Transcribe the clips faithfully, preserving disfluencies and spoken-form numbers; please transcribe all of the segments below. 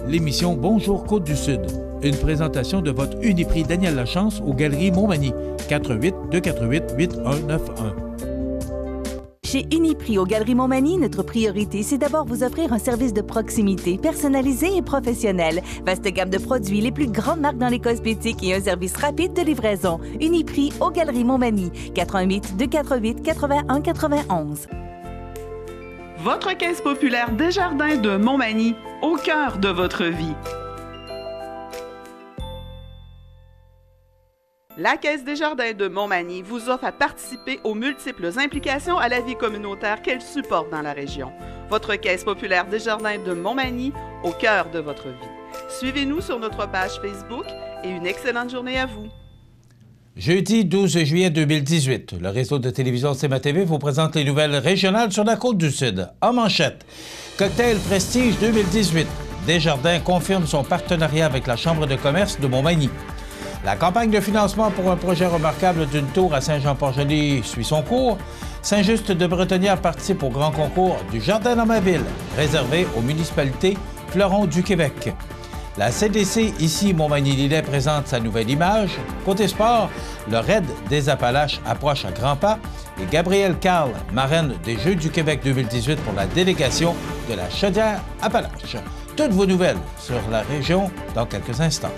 l'émission Bonjour Côte-du-Sud. Une présentation de votre Uniprix Daniel Lachance aux Galeries Montmagny, quatre un huit, deux quatre huit, huit un neuf un. Chez Uniprix aux Galeries Montmagny, notre priorité, c'est d'abord vous offrir un service de proximité, personnalisé et professionnel. Vaste gamme de produits, les plus grandes marques dans les cosmétiques et un service rapide de livraison. Uniprix aux Galeries Montmagny, quatre un huit, deux quatre huit, huit un neuf un. Votre caisse populaire Desjardins de Montmagny, au cœur de votre vie. La Caisse Desjardins de Montmagny vous offre à participer aux multiples implications à la vie communautaire qu'elle supporte dans la région. Votre Caisse populaire Desjardins de Montmagny, au cœur de votre vie. Suivez-nous sur notre page Facebook et une excellente journée à vous. Jeudi douze juillet deux mille dix-huit, le réseau de télévision C M A T V vous présente les nouvelles régionales sur la Côte-du-Sud. En manchette, Cocktail Prestige deux mille dix-huit. Desjardins confirme son partenariat avec la Chambre de commerce de Montmagny. La campagne de financement pour un projet remarquable d'une tour à Saint-Jean-Port-Joli suit son cours. Saint-Just-de-Bretonnière participe au grand concours du Jardin dans ma ville, réservé aux municipalités fleurons du Québec. La C D C, ici Montmagny-Lillet, présente sa nouvelle image. Côté sport, le Raid des Appalaches approche à grands pas et Gabrielle Carl, marraine des Jeux du Québec deux mille dix-huit pour la délégation de la Chaudière-Appalaches. Toutes vos nouvelles sur la région dans quelques instants.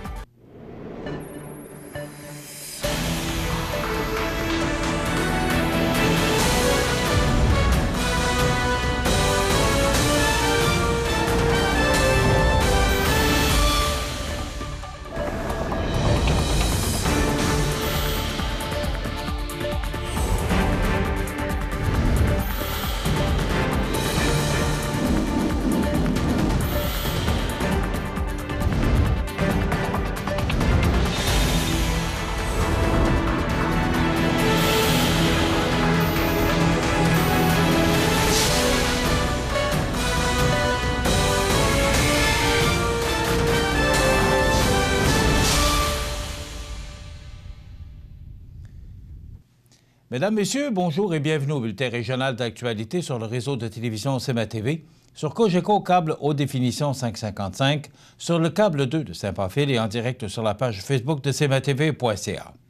Mesdames, Messieurs, bonjour et bienvenue au bulletin régional d'actualité sur le réseau de télévision C M A T V, sur Cogeco câble haute définition cinq cent cinquante-cinq, sur le câble deux de Saint-Pamphile et en direct sur la page Facebook de C M A T V point C A.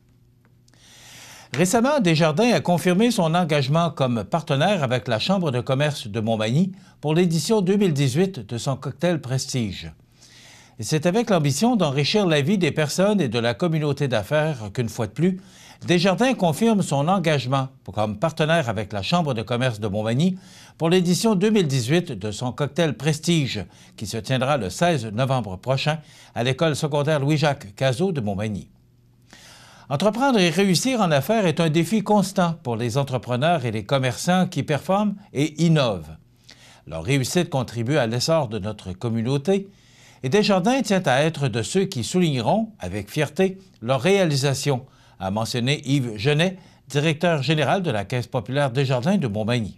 Récemment, Desjardins a confirmé son engagement comme partenaire avec la Chambre de commerce de Montmagny pour l'édition deux mille dix-huit de son cocktail Prestige. C'est avec l'ambition d'enrichir la vie des personnes et de la communauté d'affaires qu'une fois de plus, Desjardins confirme son engagement comme partenaire avec la Chambre de commerce de Montmagny pour l'édition deux mille dix-huit de son cocktail Prestige, qui se tiendra le seize novembre prochain à l'école secondaire Louis-Jacques Cazot de Montmagny. Entreprendre et réussir en affaires est un défi constant pour les entrepreneurs et les commerçants qui performent et innovent. Leur réussite contribue à l'essor de notre communauté et Desjardins tient à être de ceux qui souligneront avec fierté leur réalisation, a mentionné Yves Genet, directeur général de la Caisse populaire Desjardins de Montmagny.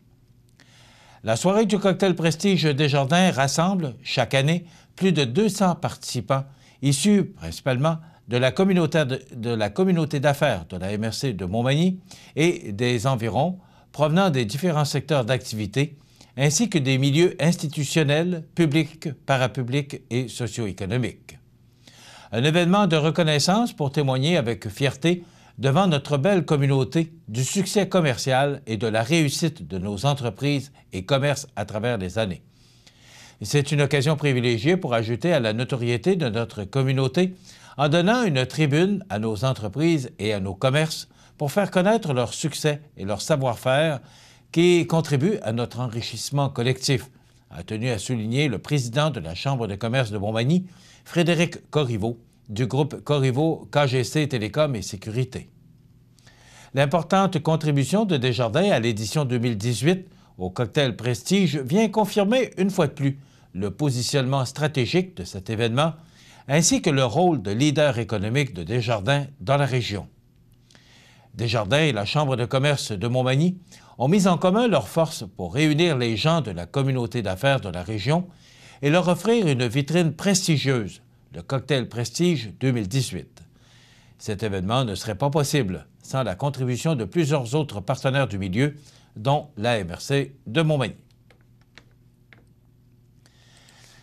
La soirée du cocktail Prestige Desjardins rassemble, chaque année, plus de deux cents participants, issus principalement de la communauté de, de la communauté d'affaires de la M R C de Montmagny et des environs, provenant des différents secteurs d'activité, ainsi que des milieux institutionnels, publics, parapublics et socio-économiques. Un événement de reconnaissance pour témoigner avec fierté devant notre belle communauté du succès commercial et de la réussite de nos entreprises et commerces à travers les années. C'est une occasion privilégiée pour ajouter à la notoriété de notre communauté en donnant une tribune à nos entreprises et à nos commerces pour faire connaître leur succès et leur savoir-faire qui contribuent à notre enrichissement collectif, a tenu à souligner le président de la Chambre de commerce de Montmagny, Frédéric Corriveau, du groupe Corriveau K G C Télécom et Sécurité. L'importante contribution de Desjardins à l'édition deux mille dix-huit au cocktail Prestige vient confirmer une fois de plus le positionnement stratégique de cet événement ainsi que le rôle de leader économique de Desjardins dans la région. Desjardins et la Chambre de commerce de Montmagny ont mis en commun leurs forces pour réunir les gens de la communauté d'affaires de la région et leur offrir une vitrine prestigieuse, le Cocktail Prestige deux mille dix-huit. Cet événement ne serait pas possible sans la contribution de plusieurs autres partenaires du milieu, dont la M R C de Montmagny.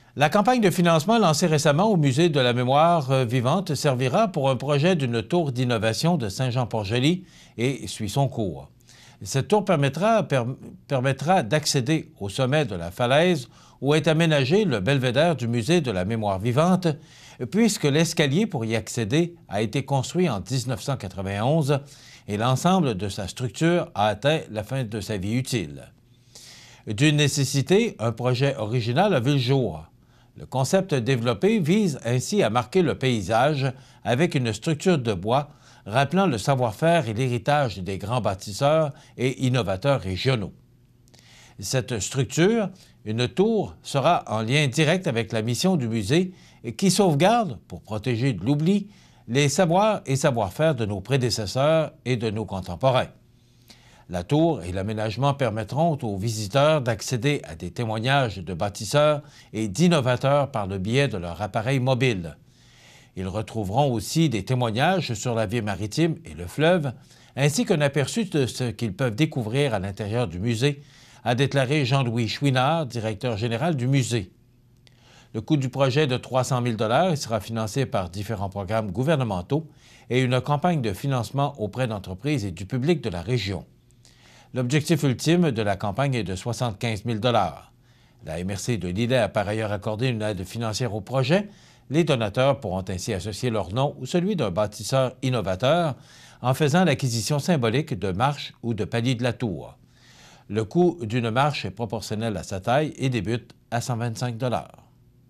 La campagne de financement lancée récemment au Musée de la mémoire vivante servira pour un projet d'une tour d'innovation de Saint-Jean-Port-Joli et suit son cours. Cette tour permettra, per, permettra d'accéder au sommet de la falaise où est aménagé le belvédère du Musée de la mémoire vivante, puisque l'escalier pour y accéder a été construit en mille neuf cent quatre-vingt-onze et l'ensemble de sa structure a atteint la fin de sa vie utile. D'une nécessité, un projet original a vu le jour. Le concept développé vise ainsi à marquer le paysage avec une structure de bois rappelant le savoir-faire et l'héritage des grands bâtisseurs et innovateurs régionaux. Cette structure, une tour, sera en lien direct avec la mission du musée qui sauvegarde, pour protéger de l'oubli, les savoirs et savoir-faire de nos prédécesseurs et de nos contemporains. La tour et l'aménagement permettront aux visiteurs d'accéder à des témoignages de bâtisseurs et d'innovateurs par le biais de leur appareil mobile. Ils retrouveront aussi des témoignages sur la vie maritime et le fleuve, ainsi qu'un aperçu de ce qu'ils peuvent découvrir à l'intérieur du musée, a déclaré Jean-Louis Chouinard, directeur général du musée. Le coût du projet est de trois cent mille dollars et sera financé par différents programmes gouvernementaux et une campagne de financement auprès d'entreprises et du public de la région. L'objectif ultime de la campagne est de soixante-quinze mille dollars. La M R C de Lillet a par ailleurs accordé une aide financière au projet. Les donateurs pourront ainsi associer leur nom ou celui d'un bâtisseur innovateur en faisant l'acquisition symbolique de marches ou de paliers de la tour. Le coût d'une marche est proportionnel à sa taille et débute à cent vingt-cinq dollars.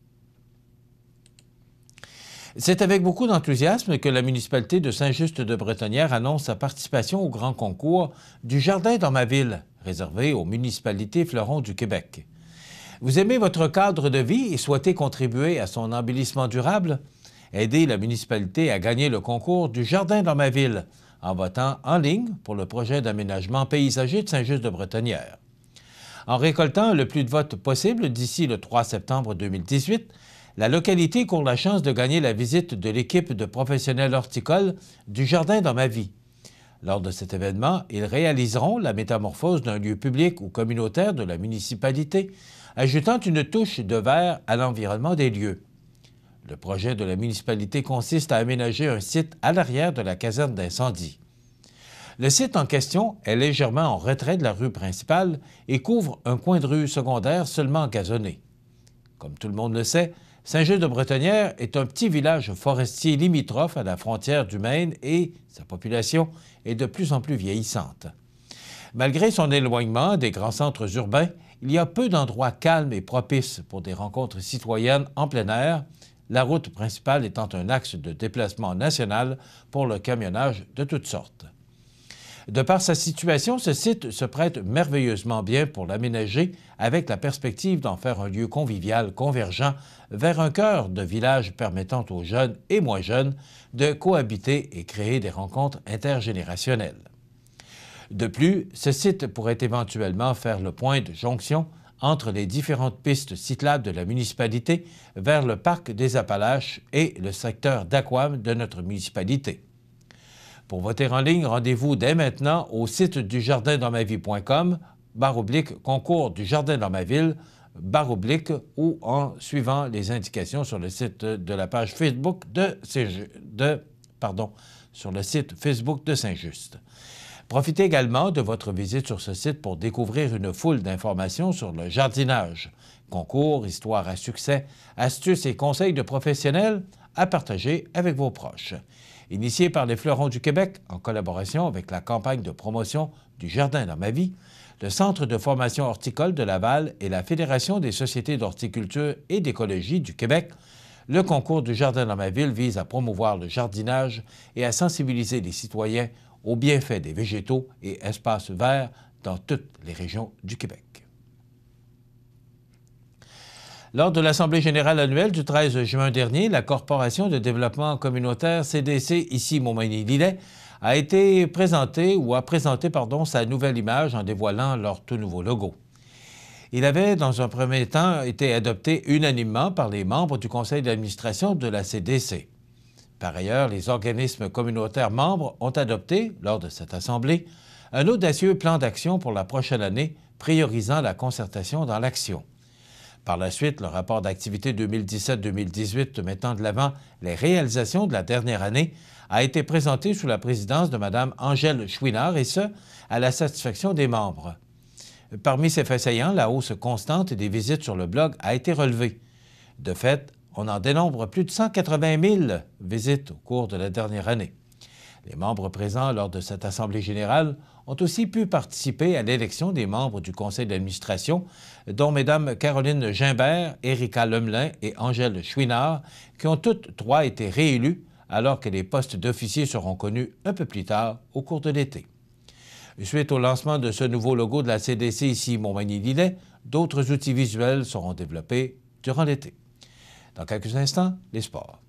C'est avec beaucoup d'enthousiasme que la municipalité de Saint-Just-de-Bretonnière annonce sa participation au grand concours du Jardin dans ma ville, réservé aux municipalités fleurons du Québec. Vous aimez votre cadre de vie et souhaitez contribuer à son embellissement durable? Aidez la municipalité à gagner le concours du Jardin dans ma ville en votant en ligne pour le projet d'aménagement paysager de Saint-Just-de-Bretonnière. En récoltant le plus de votes possible d'ici le trois septembre deux mille dix-huit, la localité court la chance de gagner la visite de l'équipe de professionnels horticoles du Jardin dans ma vie. Lors de cet événement, ils réaliseront la métamorphose d'un lieu public ou communautaire de la municipalité, ajoutant une touche de vert à l'environnement des lieux. Le projet de la municipalité consiste à aménager un site à l'arrière de la caserne d'incendie. Le site en question est légèrement en retrait de la rue principale et couvre un coin de rue secondaire seulement gazonné. Comme tout le monde le sait, Saint-Just-de-Bretonnière est un petit village forestier limitrophe à la frontière du Maine et sa population est de plus en plus vieillissante. Malgré son éloignement des grands centres urbains, il y a peu d'endroits calmes et propices pour des rencontres citoyennes en plein air, la route principale étant un axe de déplacement national pour le camionnage de toutes sortes. De par sa situation, ce site se prête merveilleusement bien pour l'aménager avec la perspective d'en faire un lieu convivial convergent vers un cœur de village permettant aux jeunes et moins jeunes de cohabiter et créer des rencontres intergénérationnelles. De plus, ce site pourrait éventuellement faire le point de jonction entre les différentes pistes cyclables de la municipalité vers le parc des Appalaches et le secteur d'Aquam de notre municipalité. Pour voter en ligne, rendez-vous dès maintenant au site du jardin dans ma vie point com, barre oblique concours du Jardin dans ma ville, barre oblique, ou en suivant les indications sur le site de la page Facebook de, de, pardon, sur le site Facebook de Saint-Just. Profitez également de votre visite sur ce site pour découvrir une foule d'informations sur le jardinage, concours, histoires à succès, astuces et conseils de professionnels à partager avec vos proches. Initié par les Fleurons du Québec, en collaboration avec la campagne de promotion du Jardin dans ma vie, le Centre de formation horticole de Laval et la Fédération des sociétés d'horticulture et d'écologie du Québec, le concours du Jardin dans ma ville vise à promouvoir le jardinage et à sensibiliser les citoyens aux bienfaits des végétaux et espaces verts dans toutes les régions du Québec. Lors de l'Assemblée générale annuelle du treize juin dernier, la Corporation de développement communautaire C D C, ici Montmagny-Lillet, a été présentée ou a présenté pardon, sa nouvelle image en dévoilant leur tout nouveau logo. Il avait, dans un premier temps, été adopté unanimement par les membres du conseil d'administration de la C D C. Par ailleurs, les organismes communautaires membres ont adopté, lors de cette assemblée, un audacieux plan d'action pour la prochaine année, priorisant la concertation dans l'action. Par la suite, le rapport d'activité deux mille dix-sept deux mille dix-huit mettant de l'avant les réalisations de la dernière année a été présenté sous la présidence de Mme Angèle Chouinard, et ce, à la satisfaction des membres. Parmi ces faits saillants, la hausse constante des visites sur le blog a été relevée. De fait, on en dénombre plus de cent quatre-vingt mille visites au cours de la dernière année. Les membres présents lors de cette Assemblée générale ont aussi pu participer à l'élection des membres du conseil d'administration, dont Mesdames Caroline Gimbert, Érika Lemelin et Angèle Chouinard, qui ont toutes trois été réélues, alors que les postes d'officiers seront connus un peu plus tard au cours de l'été. Suite au lancement de ce nouveau logo de la C D C ici Montmagny-Lillet, d'autres outils visuels seront développés durant l'été. Dans quelques instants, les sports.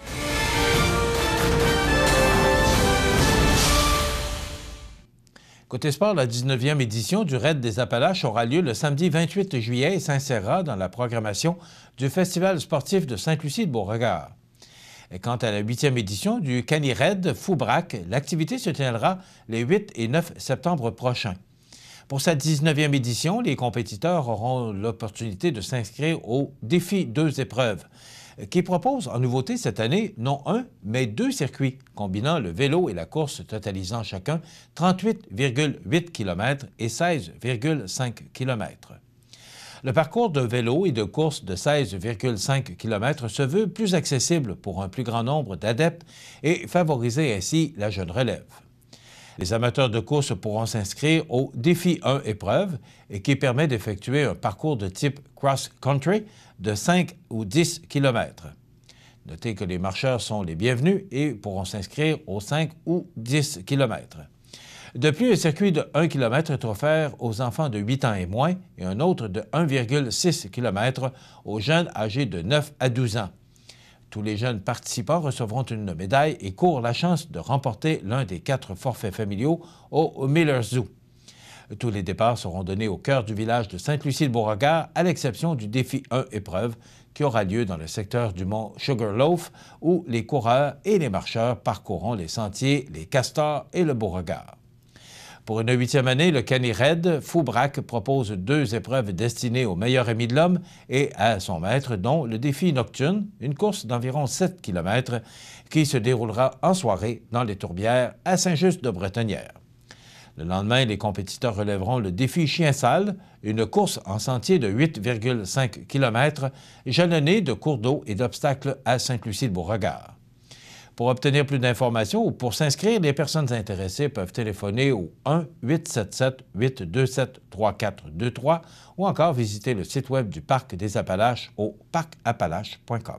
Côté sport, la dix-neuvième édition du Raid des Appalaches aura lieu le samedi vingt-huit juillet et s'insérera dans la programmation du Festival sportif de Sainte-Lucie-de-Beauregard. Et quant à la huitième édition du Cani Raid Foubrac, l'activité se tiendra les huit et neuf septembre prochains. Pour cette dix-neuvième édition, les compétiteurs auront l'opportunité de s'inscrire au défi deux épreuves, qui propose en nouveauté cette année non un, mais deux circuits, combinant le vélo et la course, totalisant chacun trente-huit virgule huit kilomètres et seize virgule cinq kilomètres. Le parcours de vélo et de course de seize virgule cinq kilomètres se veut plus accessible pour un plus grand nombre d'adeptes et favoriser ainsi la jeune relève. Les amateurs de course pourront s'inscrire au défi un épreuve, et qui permet d'effectuer un parcours de type cross-country de cinq ou dix kilomètres. Notez que les marcheurs sont les bienvenus et pourront s'inscrire aux cinq ou dix kilomètres. De plus, un circuit de un kilomètre est offert aux enfants de huit ans et moins et un autre de un virgule six kilomètres aux jeunes âgés de neuf à douze ans. Tous les jeunes participants recevront une médaille et courent la chance de remporter l'un des quatre forfaits familiaux au Miller Zoo. Tous les départs seront donnés au cœur du village de Sainte-Lucie-de-Beauregard, à l'exception du défi un épreuve qui aura lieu dans le secteur du mont Sugarloaf, où les coureurs et les marcheurs parcourront les sentiers, les castors et le Beauregard. Pour une huitième année, le Cani Raid Foubrac propose deux épreuves destinées au meilleur ami de l'homme et à son maître, dont le défi nocturne, une course d'environ sept kilomètres qui se déroulera en soirée dans les tourbières à Saint-Just-de-Bretonnière. Le lendemain, les compétiteurs relèveront le défi Chien sale, une course en sentier de huit virgule cinq kilomètres, jalonnée de cours d'eau et d'obstacles à Sainte-Lucie-de-Beauregard. Pour obtenir plus d'informations ou pour s'inscrire, les personnes intéressées peuvent téléphoner au un huit sept sept huit deux sept trois quatre deux trois ou encore visiter le site web du Parc des Appalaches au parc appalaches point com.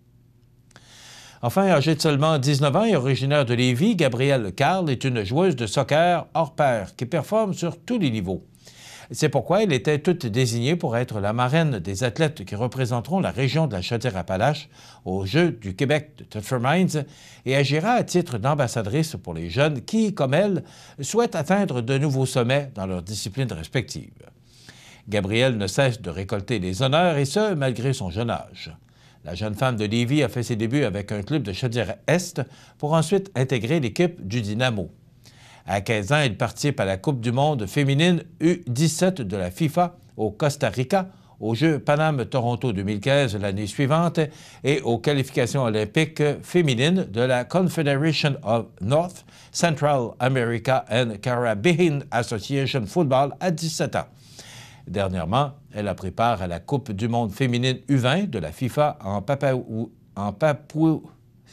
Enfin, âgée de seulement dix-neuf ans et originaire de Lévis, Gabrielle Carl est une joueuse de soccer hors pair qui performe sur tous les niveaux. C'est pourquoi elle était toute désignée pour être la marraine des athlètes qui représenteront la région de la Chaudière-Appalaches aux Jeux du Québec de Thetford Mines et agira à titre d'ambassadrice pour les jeunes qui, comme elle, souhaitent atteindre de nouveaux sommets dans leurs disciplines respectives. Gabrielle ne cesse de récolter les honneurs, et ce, malgré son jeune âge. La jeune femme de Lévis a fait ses débuts avec un club de Chaudière-Est pour ensuite intégrer l'équipe du Dynamo. À quinze ans, elle participe à la Coupe du monde féminine U dix-sept de la FIFA au Costa Rica, aux Jeux Paname Toronto deux mille quinze l'année suivante et aux qualifications olympiques féminines de la Confederation of North, Central America and Caribbean Association Football à dix-sept ans. Dernièrement, elle a pris part à la Coupe du monde féminine U vingt de la FIFA en, Papou... en Papou...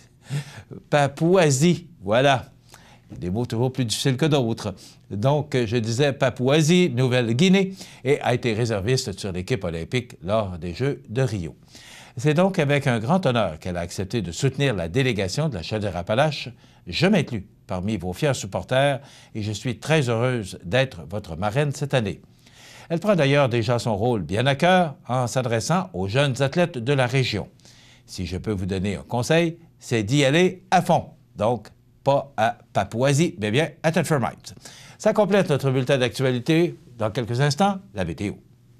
Papouasie. Voilà. Des mots toujours plus difficiles que d'autres. Donc, je disais Papouasie, Nouvelle-Guinée, et a été réserviste sur l'équipe olympique lors des Jeux de Rio. C'est donc avec un grand honneur qu'elle a accepté de soutenir la délégation de la Chaudière-Appalaches. Je m'inclus parmi vos fiers supporters et je suis très heureuse d'être votre marraine cette année. Elle prend d'ailleurs déjà son rôle bien à cœur en s'adressant aux jeunes athlètes de la région. Si je peux vous donner un conseil, c'est d'y aller à fond. Donc, pas à Papouasie, mais bien à Thetford Mines. Ça complète notre bulletin d'actualité. Dans quelques instants, la météo.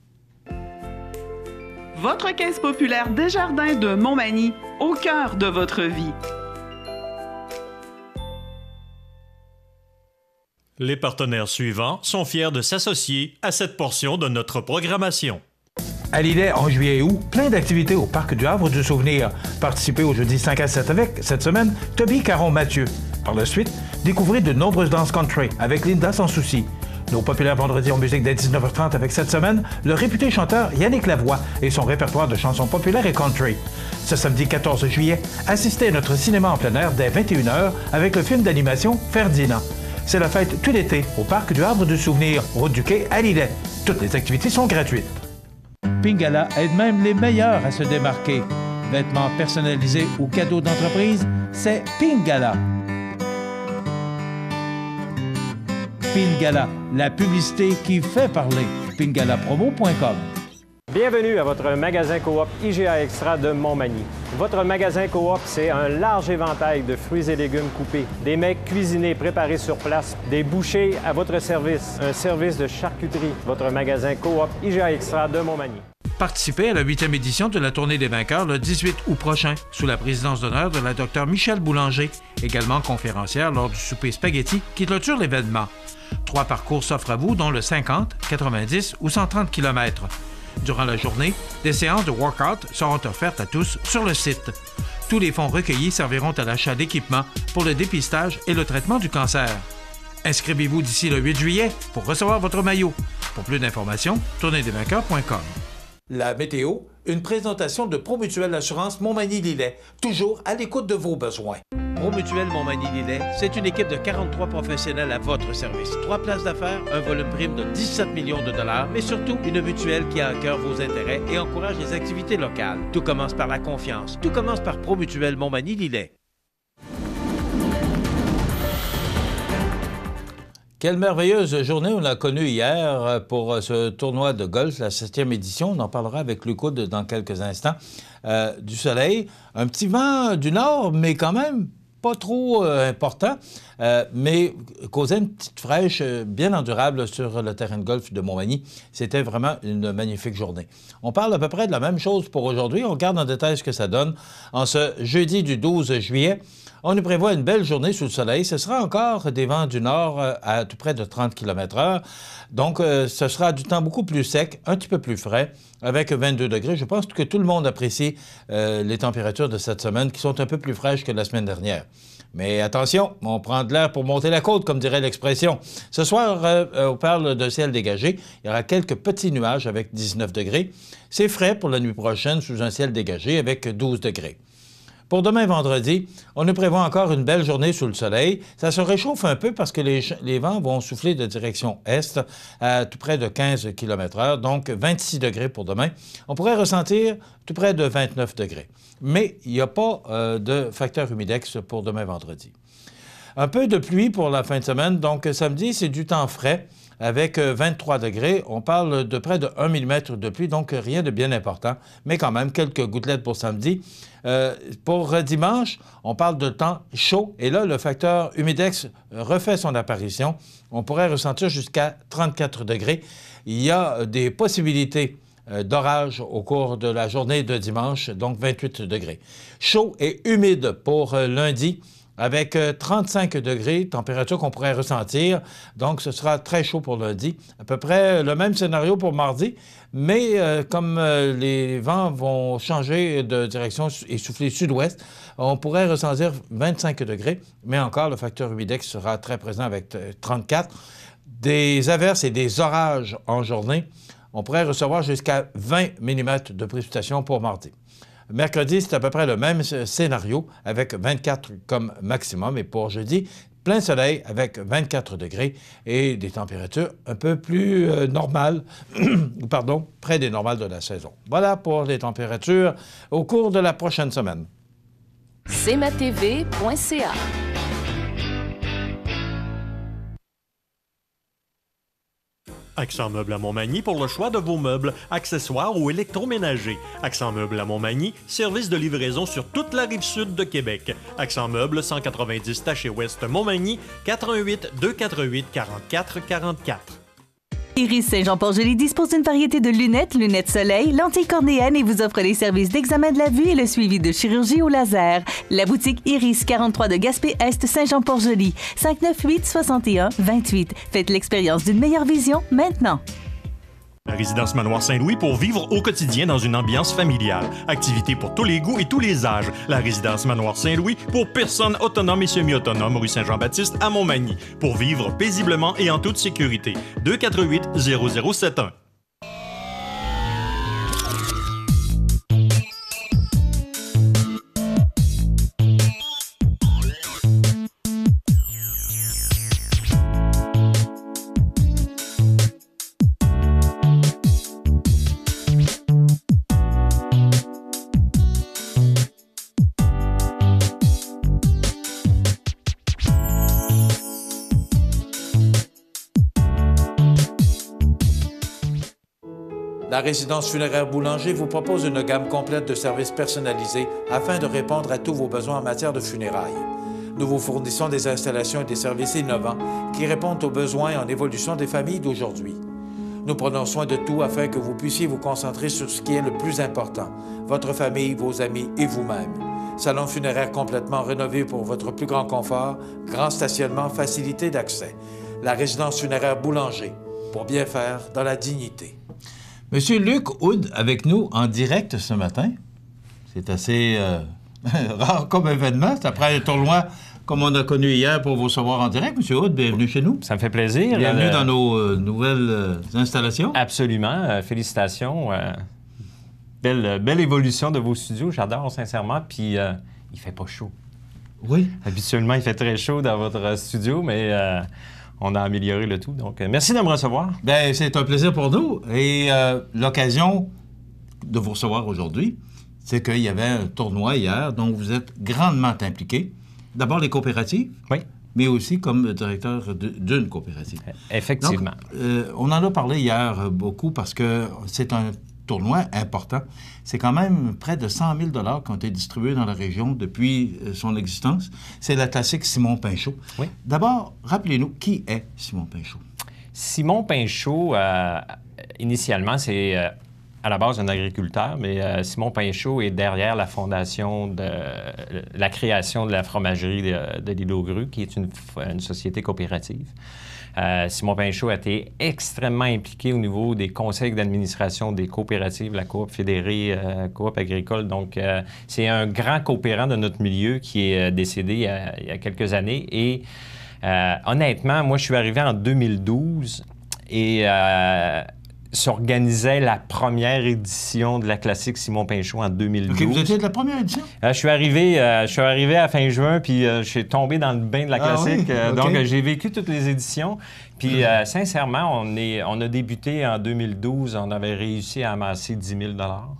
Votre caisse populaire Desjardins de Montmagny, au cœur de votre vie. Les partenaires suivants sont fiers de s'associer à cette portion de notre programmation. À Lillet, en juillet et août, plein d'activités au Parc du Havre du Souvenir. Participez au jeudi cinq à sept avec, cette semaine, Toby Caron-Mathieu. Par la suite, découvrez de nombreuses danses country avec Linda Sans Souci. Nos populaires vendredis en musique dès dix-neuf heures trente avec cette semaine, le réputé chanteur Yannick Lavoie et son répertoire de chansons populaires et country. Ce samedi quatorze juillet, assistez à notre cinéma en plein air dès vingt et une heures avec le film d'animation Ferdinand. C'est la fête tout l'été au Parc du Havre du Souvenir, route du Quai à Lillet. Toutes les activités sont gratuites. Pingala aide même les meilleurs à se démarquer. Vêtements personnalisés ou cadeaux d'entreprise, c'est Pingala. Pingala, la publicité qui fait parler. pingala promo point com. Bienvenue à votre magasin Coop I G A Extra de Montmagny. Votre magasin Coop, c'est un large éventail de fruits et légumes coupés, des mets cuisinés préparés sur place, des bouchées à votre service, un service de charcuterie. Votre magasin Coop I G A Extra de Montmagny. Participez à la huitième édition de la Tournée des vainqueurs le dix-huit août prochain, sous la présidence d'honneur de la Dr Michèle Boulanger, également conférencière lors du souper spaghetti qui clôture l'événement. Trois parcours s'offrent à vous, dont le cinquante, quatre-vingt-dix ou cent trente kilomètres. Durant la journée, des séances de workout seront offertes à tous sur le site. Tous les fonds recueillis serviront à l'achat d'équipements pour le dépistage et le traitement du cancer. Inscrivez-vous d'ici le huit juillet pour recevoir votre maillot. Pour plus d'informations, tournée des vainqueurs point com. La météo, une présentation de Promutuelle Assurance Montmagny-Lillet, toujours à l'écoute de vos besoins. Promutuelle Montmagny-Lillet, c'est une équipe de quarante-trois professionnels à votre service. Trois places d'affaires, un volume prime de dix-sept millions de dollars, mais surtout une mutuelle qui a à cœur vos intérêts et encourage les activités locales. Tout commence par la confiance. Tout commence par Promutuelle Montmagny-Lillet. Quelle merveilleuse journée on a connue hier pour ce tournoi de golf, la septième édition. On en parlera avec Luc Hood dans quelques instants. Euh, du soleil, un petit vent du nord, mais quand même pas trop euh, important, euh, mais causait une petite fraîche euh, bien endurable sur le terrain de golf de Montmagny. C'était vraiment une magnifique journée. On parle à peu près de la même chose pour aujourd'hui. On regarde en détail ce que ça donne. En ce jeudi du douze juillet, on nous prévoit une belle journée sous le soleil. Ce sera encore des vents du nord à tout près de trente kilomètres heure. Donc, euh, ce sera du temps beaucoup plus sec, un petit peu plus frais, avec vingt-deux degrés. Je pense que tout le monde apprécie euh, les températures de cette semaine qui sont un peu plus fraîches que la semaine dernière. Mais attention, on prend de l'air pour monter la côte, comme dirait l'expression. Ce soir, euh, on parle de ciel dégagé. Il y aura quelques petits nuages avec dix-neuf degrés. C'est frais pour la nuit prochaine sous un ciel dégagé avec douze degrés. Pour demain vendredi, on nous prévoit encore une belle journée sous le soleil. Ça se réchauffe un peu parce que les, les vents vont souffler de direction est à tout près de quinze kilomètres heure, donc vingt-six degrés pour demain. On pourrait ressentir tout près de vingt-neuf degrés. Mais il n'y a pas euh, de facteur humidex pour demain vendredi. Un peu de pluie pour la fin de semaine, donc samedi, c'est du temps frais. Avec vingt-trois degrés, on parle de près de un millimètre de pluie, donc rien de bien important, mais quand même quelques gouttelettes pour samedi. Euh, pour dimanche, on parle de temps chaud, et là, le facteur humidex refait son apparition. On pourrait ressentir jusqu'à trente-quatre degrés. Il y a des possibilités d'orage au cours de la journée de dimanche, donc vingt-huit degrés. Chaud et humide pour lundi, avec trente-cinq degrés, température qu'on pourrait ressentir. Donc, ce sera très chaud pour lundi. À peu près le même scénario pour mardi, mais euh, comme euh, les vents vont changer de direction et souffler sud-ouest, on pourrait ressentir vingt-cinq degrés, mais encore, le facteur humidex sera très présent avec trente-quatre. Des averses et des orages en journée, on pourrait recevoir jusqu'à vingt millimètres de précipitation pour mardi. Mercredi, c'est à peu près le même scénario avec vingt-quatre comme maximum. Et pour jeudi, plein soleil avec vingt-quatre degrés et des températures un peu plus euh, normales, pardon, près des normales de la saison. Voilà pour les températures au cours de la prochaine semaine. c m a t v point c a Accent Meubles à Montmagny pour le choix de vos meubles, accessoires ou électroménagers. Accent Meubles à Montmagny, service de livraison sur toute la rive sud de Québec. Accent Meubles, cent quatre-vingt-dix Taché Ouest Montmagny, quatre un huit, deux quatre huit, quarante-quatre quarante-quatre. Iris Saint-Jean-Port-Joli dispose d'une variété de lunettes, lunettes soleil, lentilles cornéennes et vous offre les services d'examen de la vue et le suivi de chirurgie au laser. La boutique Iris, quarante-trois de Gaspé-Est, Saint-Jean-Port-Joli, cinq neuf huit, soixante et un, vingt-huit. Faites l'expérience d'une meilleure vision maintenant. La résidence Manoir Saint-Louis pour vivre au quotidien dans une ambiance familiale. Activités pour tous les goûts et tous les âges. La résidence Manoir Saint-Louis pour personnes autonomes et semi-autonomes, rue Saint-Jean-Baptiste à Montmagny. Pour vivre paisiblement et en toute sécurité. deux quatre huit zéro zéro sept un. La résidence funéraire Boulanger vous propose une gamme complète de services personnalisés afin de répondre à tous vos besoins en matière de funérailles. Nous vous fournissons des installations et des services innovants qui répondent aux besoins en évolution des familles d'aujourd'hui. Nous prenons soin de tout afin que vous puissiez vous concentrer sur ce qui est le plus important, votre famille, vos amis et vous-même. Salon funéraire complètement rénové pour votre plus grand confort, grand stationnement, facilité d'accès. La résidence funéraire Boulanger, pour bien faire dans la dignité. Monsieur Luc Houd avec nous en direct ce matin. C'est assez euh, rare comme événement. C'est après un tournoi comme on a connu hier pour vous recevoir en direct. Monsieur Houd, bienvenue chez nous. Ça me fait plaisir. Bienvenue euh, dans nos euh, nouvelles euh, installations. Absolument. Euh, félicitations. Euh, belle, belle évolution de vos studios. J'adore sincèrement. Puis euh, il fait pas chaud. Oui. Habituellement, il fait très chaud dans votre studio, mais... Euh, on a amélioré le tout. Donc, euh, merci de me recevoir. Bien, c'est un plaisir pour nous. Et euh, l'occasion de vous recevoir aujourd'hui, c'est qu'il y avait un tournoi hier dont vous êtes grandement impliqué. D'abord, les coopératives. Oui. Mais aussi comme directeur d'une coopérative. Effectivement. Donc, euh, on en a parlé hier beaucoup parce que c'est un tournoi important. C'est quand même près de cent mille dollars qui ont été distribués dans la région depuis son existence. C'est la classique Simon Pinchot. Oui. D'abord, rappelez-nous, qui est Simon Pinchot? Simon Pinchot, euh, initialement, c'est euh, à la base un agriculteur, mais euh, Simon Pinchot est derrière la fondation de euh, la création de la fromagerie de, de l'Île aux Grues, qui est une, une société coopérative. Euh, Simon Pinchot a été extrêmement impliqué au niveau des conseils d'administration des coopératives, la Coop fédérée, euh, Coop agricole. Donc, euh, c'est un grand coopérant de notre milieu qui est euh, décédé il y, a, il y a quelques années. Et euh, honnêtement, moi, je suis arrivé en deux mille douze et euh, s'organisait la première édition de la classique Simon Pinchot en deux mille douze. OK, vous étiez de la première édition? Euh, je suis arrivé, euh, je suis arrivé à fin juin, puis euh, je suis tombé dans le bain de la classique. Ah oui? Okay. Donc, euh, j'ai vécu toutes les éditions. Puis, euh, sincèrement, on, est, on a débuté en deux mille douze, on avait réussi à amasser dix mille dollars.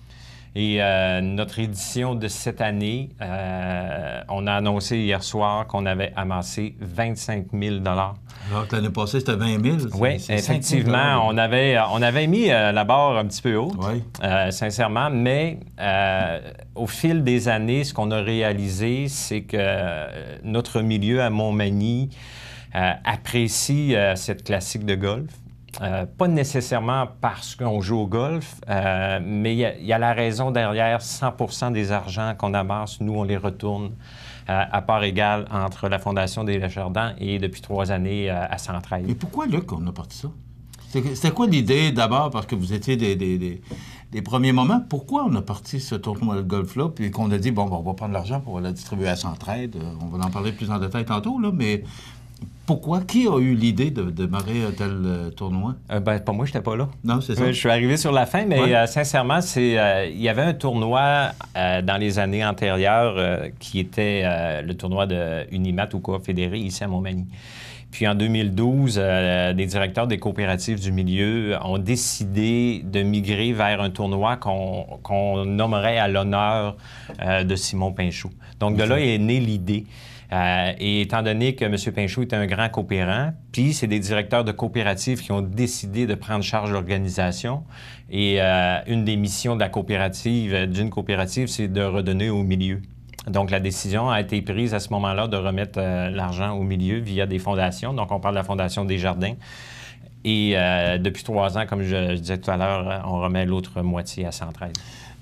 Et euh, notre édition de cette année, euh, on a annoncé hier soir qu'on avait amassé vingt-cinq mille dollars. Alors que l'année passée, c'était vingt mille. Oui, effectivement. On avait, on avait mis euh, la barre un petit peu haute, oui. euh, sincèrement, mais euh, au fil des années, ce qu'on a réalisé, c'est que euh, notre milieu à Montmagny euh, apprécie euh, cette classique de golf. Euh, pas nécessairement parce qu'on joue au golf, euh, mais il y, y a la raison derrière, cent pour cent des argents qu'on amasse, nous, on les retourne euh, à part égale entre la Fondation des Desjardins et depuis trois années euh, à Centraide. Mais pourquoi, Luc, on a parti ça? C'était quoi l'idée, d'abord, parce que vous étiez des, des, des, des premiers moments? Pourquoi on a parti ce tournoi de golf-là, puis qu'on a dit, bon, on va prendre l'argent pour la distribuer à Centraide, on va en parler plus en détail tantôt, là, mais... Pourquoi? Qui a eu l'idée de, de démarrer un tel euh, tournoi? Euh, ben, pas moi, je n'étais pas là. Non, c'est ça. Euh, je suis arrivé sur la fin, mais ouais. euh, sincèrement, c'est, euh, il y avait un tournoi euh, dans les années antérieures euh, qui était euh, le tournoi de Unimat ou Coop fédérée ici à Montmagny. Puis en deux mille douze, euh, les directeurs des coopératives du milieu ont décidé de migrer vers un tournoi qu'on, qu'on nommerait à l'honneur euh, de Simon Pinchot. Donc de là est née l'idée. Euh, et étant donné que M. Pinchot était un grand coopérant, puis c'est des directeurs de coopératives qui ont décidé de prendre charge de l'organisation. Et euh, une des missions de la coopérative, d'une coopérative, c'est de redonner au milieu. Donc, la décision a été prise à ce moment-là de remettre euh, l'argent au milieu via des fondations. Donc, on parle de la Fondation Desjardins. Et euh, depuis trois ans, comme je, je disais tout à l'heure, on remet l'autre moitié à Centraide.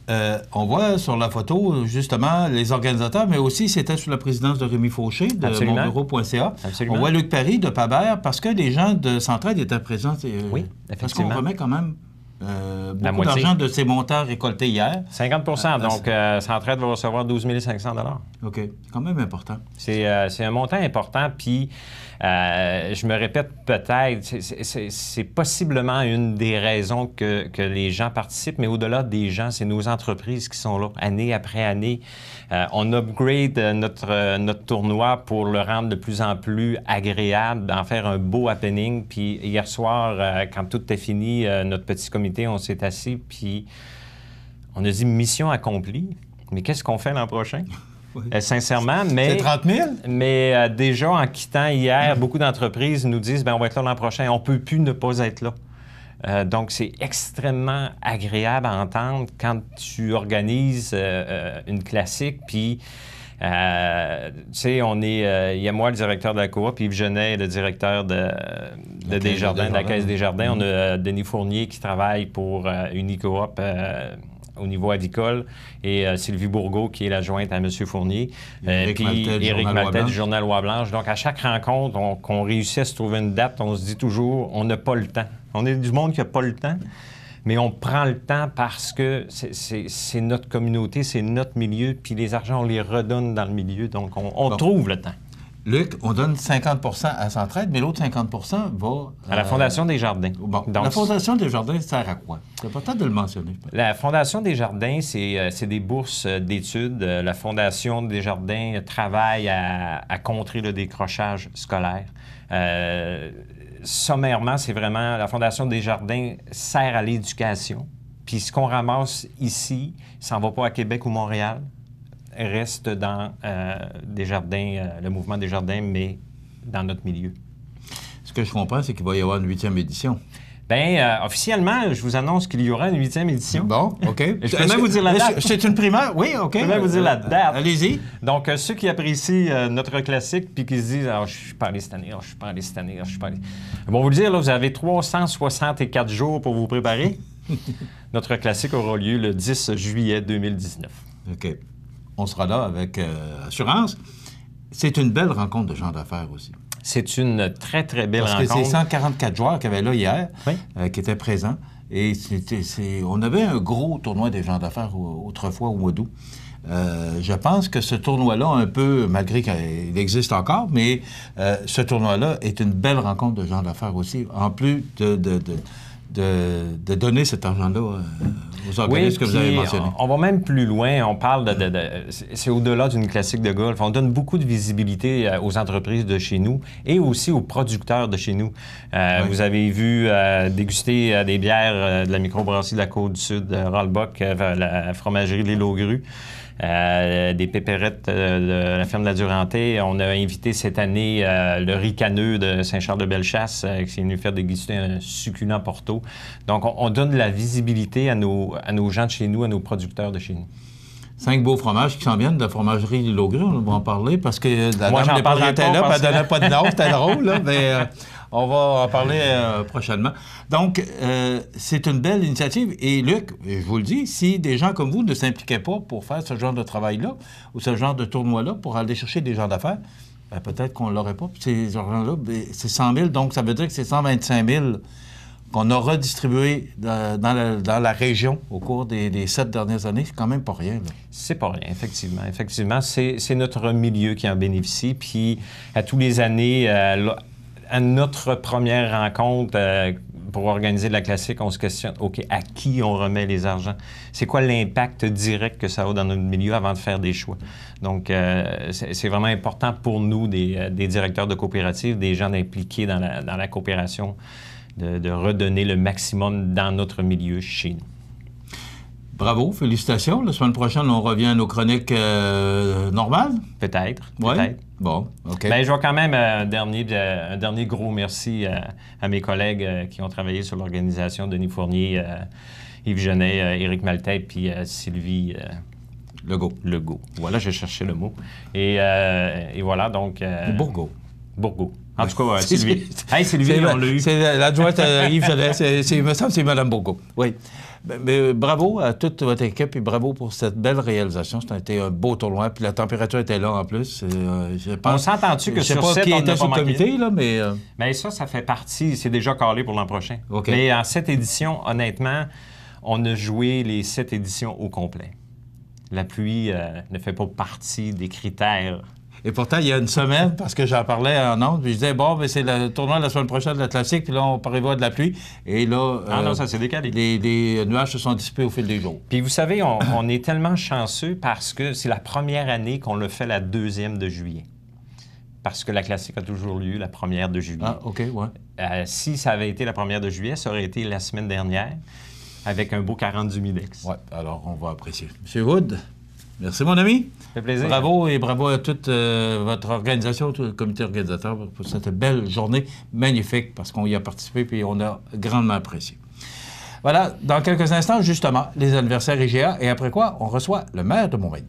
Euh, on voit sur la photo, justement, les organisateurs, mais aussi, c'était sous la présidence de Rémi Fauché, de monbureau point c a. Absolument. On voit Luc Perry de Pabert, parce que les gens de Centraide étaient présents. Euh, oui, effectivement. Parce qu'on remet quand même euh, beaucoup d'argent de ces montants récoltés hier. cinquante pour cent. Ah, donc, euh, Centraide va recevoir douze mille cinq cents dollars. OK. C'est quand même important. C'est euh, un montant important, puis euh, je me répète peut-être, c'est possiblement une des raisons que, que les gens participent, mais au-delà des gens, c'est nos entreprises qui sont là, année après année. Euh, on upgrade notre, notre tournoi pour le rendre de plus en plus agréable, d'en faire un beau happening. Puis hier soir, euh, quand tout est fini, euh, notre petit comité, on s'est assis, puis on a dit mission accomplie. Mais qu'est-ce qu'on fait l'an prochain? Oui. Euh, sincèrement, mais... C'est trente mille? Mais euh, déjà, en quittant hier, mmh. beaucoup d'entreprises nous disent, bien, on va être là l'an prochain. On ne peut plus ne pas être là. Euh, donc, c'est extrêmement agréable à entendre quand tu organises euh, euh, une classique, puis, euh, tu sais, on est... Euh, il y a moi, le directeur de la coop, puis Yves Genet, le directeur de, de Desjardins, de la Caisse Desjardins. Mmh. On a euh, Denis Fournier qui travaille pour euh, Unicoop euh, au niveau avicole, et euh, Sylvie Bourgault, qui est la jointe à M. Fournier, euh, puis Éric Maltais du Journal Loi-Blanche. Donc, à chaque rencontre, qu'on réussit à se trouver une date, on se dit toujours, on n'a pas le temps. On est du monde qui n'a pas le temps, mais on prend le temps parce que c'est notre communauté, c'est notre milieu, puis les argents, on les redonne dans le milieu, donc on, on bon. trouve le temps. Luc, on donne cinquante pour cent à Centraide, mais l'autre cinquante pour cent va... Euh... à la Fondation Desjardins. Bon, donc, la Fondation Desjardins sert à quoi? C'est important de le mentionner. La Fondation Desjardins, c'est des bourses d'études. La Fondation Desjardins travaille à, à contrer le décrochage scolaire. Euh, sommairement, c'est vraiment... La Fondation Desjardins sert à l'éducation. Puis ce qu'on ramasse ici, ça ne va pas à Québec ou Montréal, reste dans euh, Desjardins, euh, le mouvement Desjardins, mais dans notre milieu. Ce que je comprends, c'est qu'il va y avoir une huitième édition. Bien, euh, officiellement, je vous annonce qu'il y aura une huitième édition. Bon, OK. Je peux même vous dire la date. C'est une primaire? Oui, OK. Je peux même vous dire la date. Allez-y. Donc, euh, ceux qui apprécient euh, notre classique puis qui se disent ah, « je suis pas allé cette année, ah, je suis pas allé cette année, ah, je suis pas allé... » Bon, vous le dire, là, vous avez trois cent soixante-quatre jours pour vous préparer. Notre classique aura lieu le dix juillet deux mille dix-neuf. OK. On sera là avec euh, assurance. C'est une belle rencontre de gens d'affaires aussi. C'est une très, très belle Parce rencontre. Parce que c'est cent quarante-quatre joueurs qu'il y avait là hier, oui. euh, qui étaient présents. Et c'était, c'est... on avait un gros tournoi des gens d'affaires autrefois au mois d'août. Euh, je pense que ce tournoi-là, un peu, malgré qu'il existe encore, mais euh, ce tournoi-là est une belle rencontre de gens d'affaires aussi, en plus de... de, de De, de donner cet argent-là euh, aux organismes oui, que vous avez mentionnés. On, on va même plus loin. On parle de... de, de c'est au-delà d'une classique de golf. On donne beaucoup de visibilité euh, aux entreprises de chez nous et aussi aux producteurs de chez nous. Euh, oui. Vous avez vu euh, déguster euh, des bières euh, de la microbrasserie de la Côte-du-Sud, euh, Rollbuck, euh, la fromagerie L'Île aux Grues. Euh, des péperettes euh, de la ferme de la Duranté. On a invité cette année euh, le ricaneux de Saint-Charles-de-Bellechasse euh, qui est venu faire déguster un succulent Porto. Donc, on, on donne de la visibilité à nos, à nos gens de chez nous, à nos producteurs de chez nous. Cinq beaux fromages qui s'en viennent de la fromagerie L'Île aux Grues, on va en parler, parce que la Moi, dame n'est pas était là, elle ne donnait pas de nom, c'était drôle, là, mais euh, on va en parler euh, prochainement. Donc, euh, c'est une belle initiative. Et Luc, je vous le dis, si des gens comme vous ne s'impliquaient pas pour faire ce genre de travail-là, ou ce genre de tournoi-là, pour aller chercher des gens d'affaires, ben, peut-être qu'on ne l'aurait pas. Ces gens-là, c'est cent mille, donc ça veut dire que c'est cent vingt-cinq mille qu'on a redistribué dans, dans, la, dans la région au cours des, des sept dernières années. C'est quand même pas rien. C'est pas rien, effectivement. Effectivement, c'est notre milieu qui en bénéficie. Puis, à tous les années, euh, à notre première rencontre euh, pour organiser de la classique, on se questionne, OK, à qui on remet les argents? C'est quoi l'impact direct que ça a dans notre milieu avant de faire des choix? Donc, euh, c'est vraiment important pour nous, des, des directeurs de coopératives, des gens impliqués dans la, dans la coopération, De, de redonner le maximum dans notre milieu chez nous. Bravo, félicitations. La semaine prochaine, on revient à nos chroniques euh, normales? Peut-être, ouais. peut-être. Bon, OK. Bien, je vois quand même un dernier, un dernier gros merci à, à mes collègues euh, qui ont travaillé sur l'organisation, Denis Fournier, euh, Yves Genet, euh, Éric Maltais, puis euh, Sylvie... Euh, Legault. Legault. Voilà, j'ai cherché le mot. Et, euh, et voilà, donc... Euh, Bourgault. Bourgault. En oui. tout cas, Sylvie. Hey, Sylvie, on l'a eu. C'est l'adjointe à Yves Jeunesse. Il me semble que c'est Mme Bourgault. Oui. Mais, mais bravo à toute votre équipe et bravo pour cette belle réalisation. Ça a été un beau tournoi. Puis la température était là en plus. Euh, je pense, on s'entend-tu que je sais sur pas sept, qui on était n'a sur pas le manqué? comité, là, mais... Euh... Bien, ça, ça fait partie. C'est déjà calé pour l'an prochain. Okay. Mais en cette édition, honnêtement, on a joué les sept éditions au complet. La pluie euh, ne fait pas partie des critères. Et pourtant, il y a une semaine, parce que j'en parlais en ondes, puis je disais, bon, mais c'est le tournoi de la semaine prochaine de la Classique, puis là, on prévoit de la pluie. Et là... Ah euh, non, ça s'est décalé. Les, les nuages se sont dissipés au fil des jours. Puis vous savez, on, on est tellement chanceux parce que c'est la première année qu'on le fait la deuxième de juillet. Parce que la Classique a toujours lieu la première de juillet. Ah, OK, ouais. Euh, si ça avait été la première de juillet, ça aurait été la semaite dernière, avec un beau quarante du Midex. Oui, alors on va apprécier. Monsieur Wood, merci, mon ami. Ça fait plaisir. Bravo et bravo à toute euh, votre organisation, tout le comité organisateur pour cette belle journée magnifique parce qu'on y a participé puis on a grandement apprécié. Voilà, dans quelques instants, justement, les anniversaires I G A et après quoi, on reçoit le maire de Montmagny.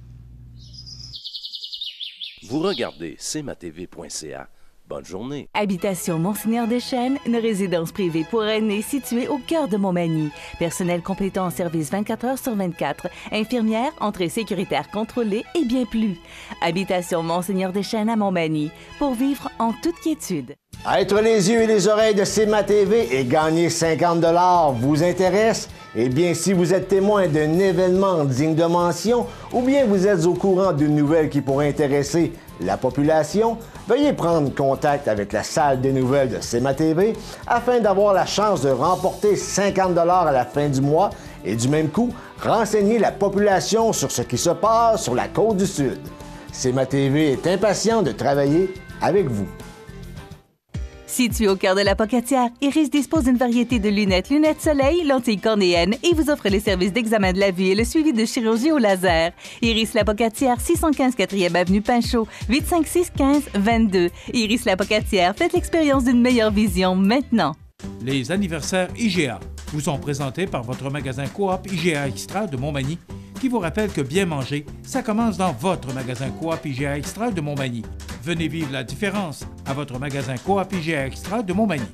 Vous regardez c m a t v point c a. Bonne journée. Habitation Monseigneur Deschênes, une résidence privée pour aînés située au cœur de Montmagny. Personnel complétant en service vingt-quatre heures sur vingt-quatre. Infirmière, entrée sécuritaire contrôlée et bien plus. Habitation Monseigneur Deschênes à Montmagny. Pour vivre en toute quiétude. Être les yeux et les oreilles de C M A T V et gagner cinquante dollars vous intéresse? Eh bien, si vous êtes témoin d'un événement digne de mention ou bien vous êtes au courant d'une nouvelle qui pourrait intéresser la population, veuillez prendre contact avec la salle des nouvelles de C M A T V afin d'avoir la chance de remporter cinquante dollars à la fin du mois et du même coup, renseigner la population sur ce qui se passe sur la côte du Sud. C M A T V est impatient de travailler avec vous. Situé au cœur de la Pocatière, Iris dispose d'une variété de lunettes, lunettes soleil, lentilles cornéennes et vous offre les services d'examen de la vue et le suivi de chirurgie au laser. Iris La Pocatière, six cent quinze quatrième avenue Pinchot, huit cinq six quinze vingt-deux. Iris La Pocatière, faites l'expérience d'une meilleure vision maintenant. Les anniversaires I G A vous sont présentés par votre magasin Coop I G A Extra de Montmagny, qui vous rappelle que bien manger, ça commence dans votre magasin Coop I G A Extra de Montmagny. Venez vivre la différence à votre magasin Coop I G A Extra de Montmagny.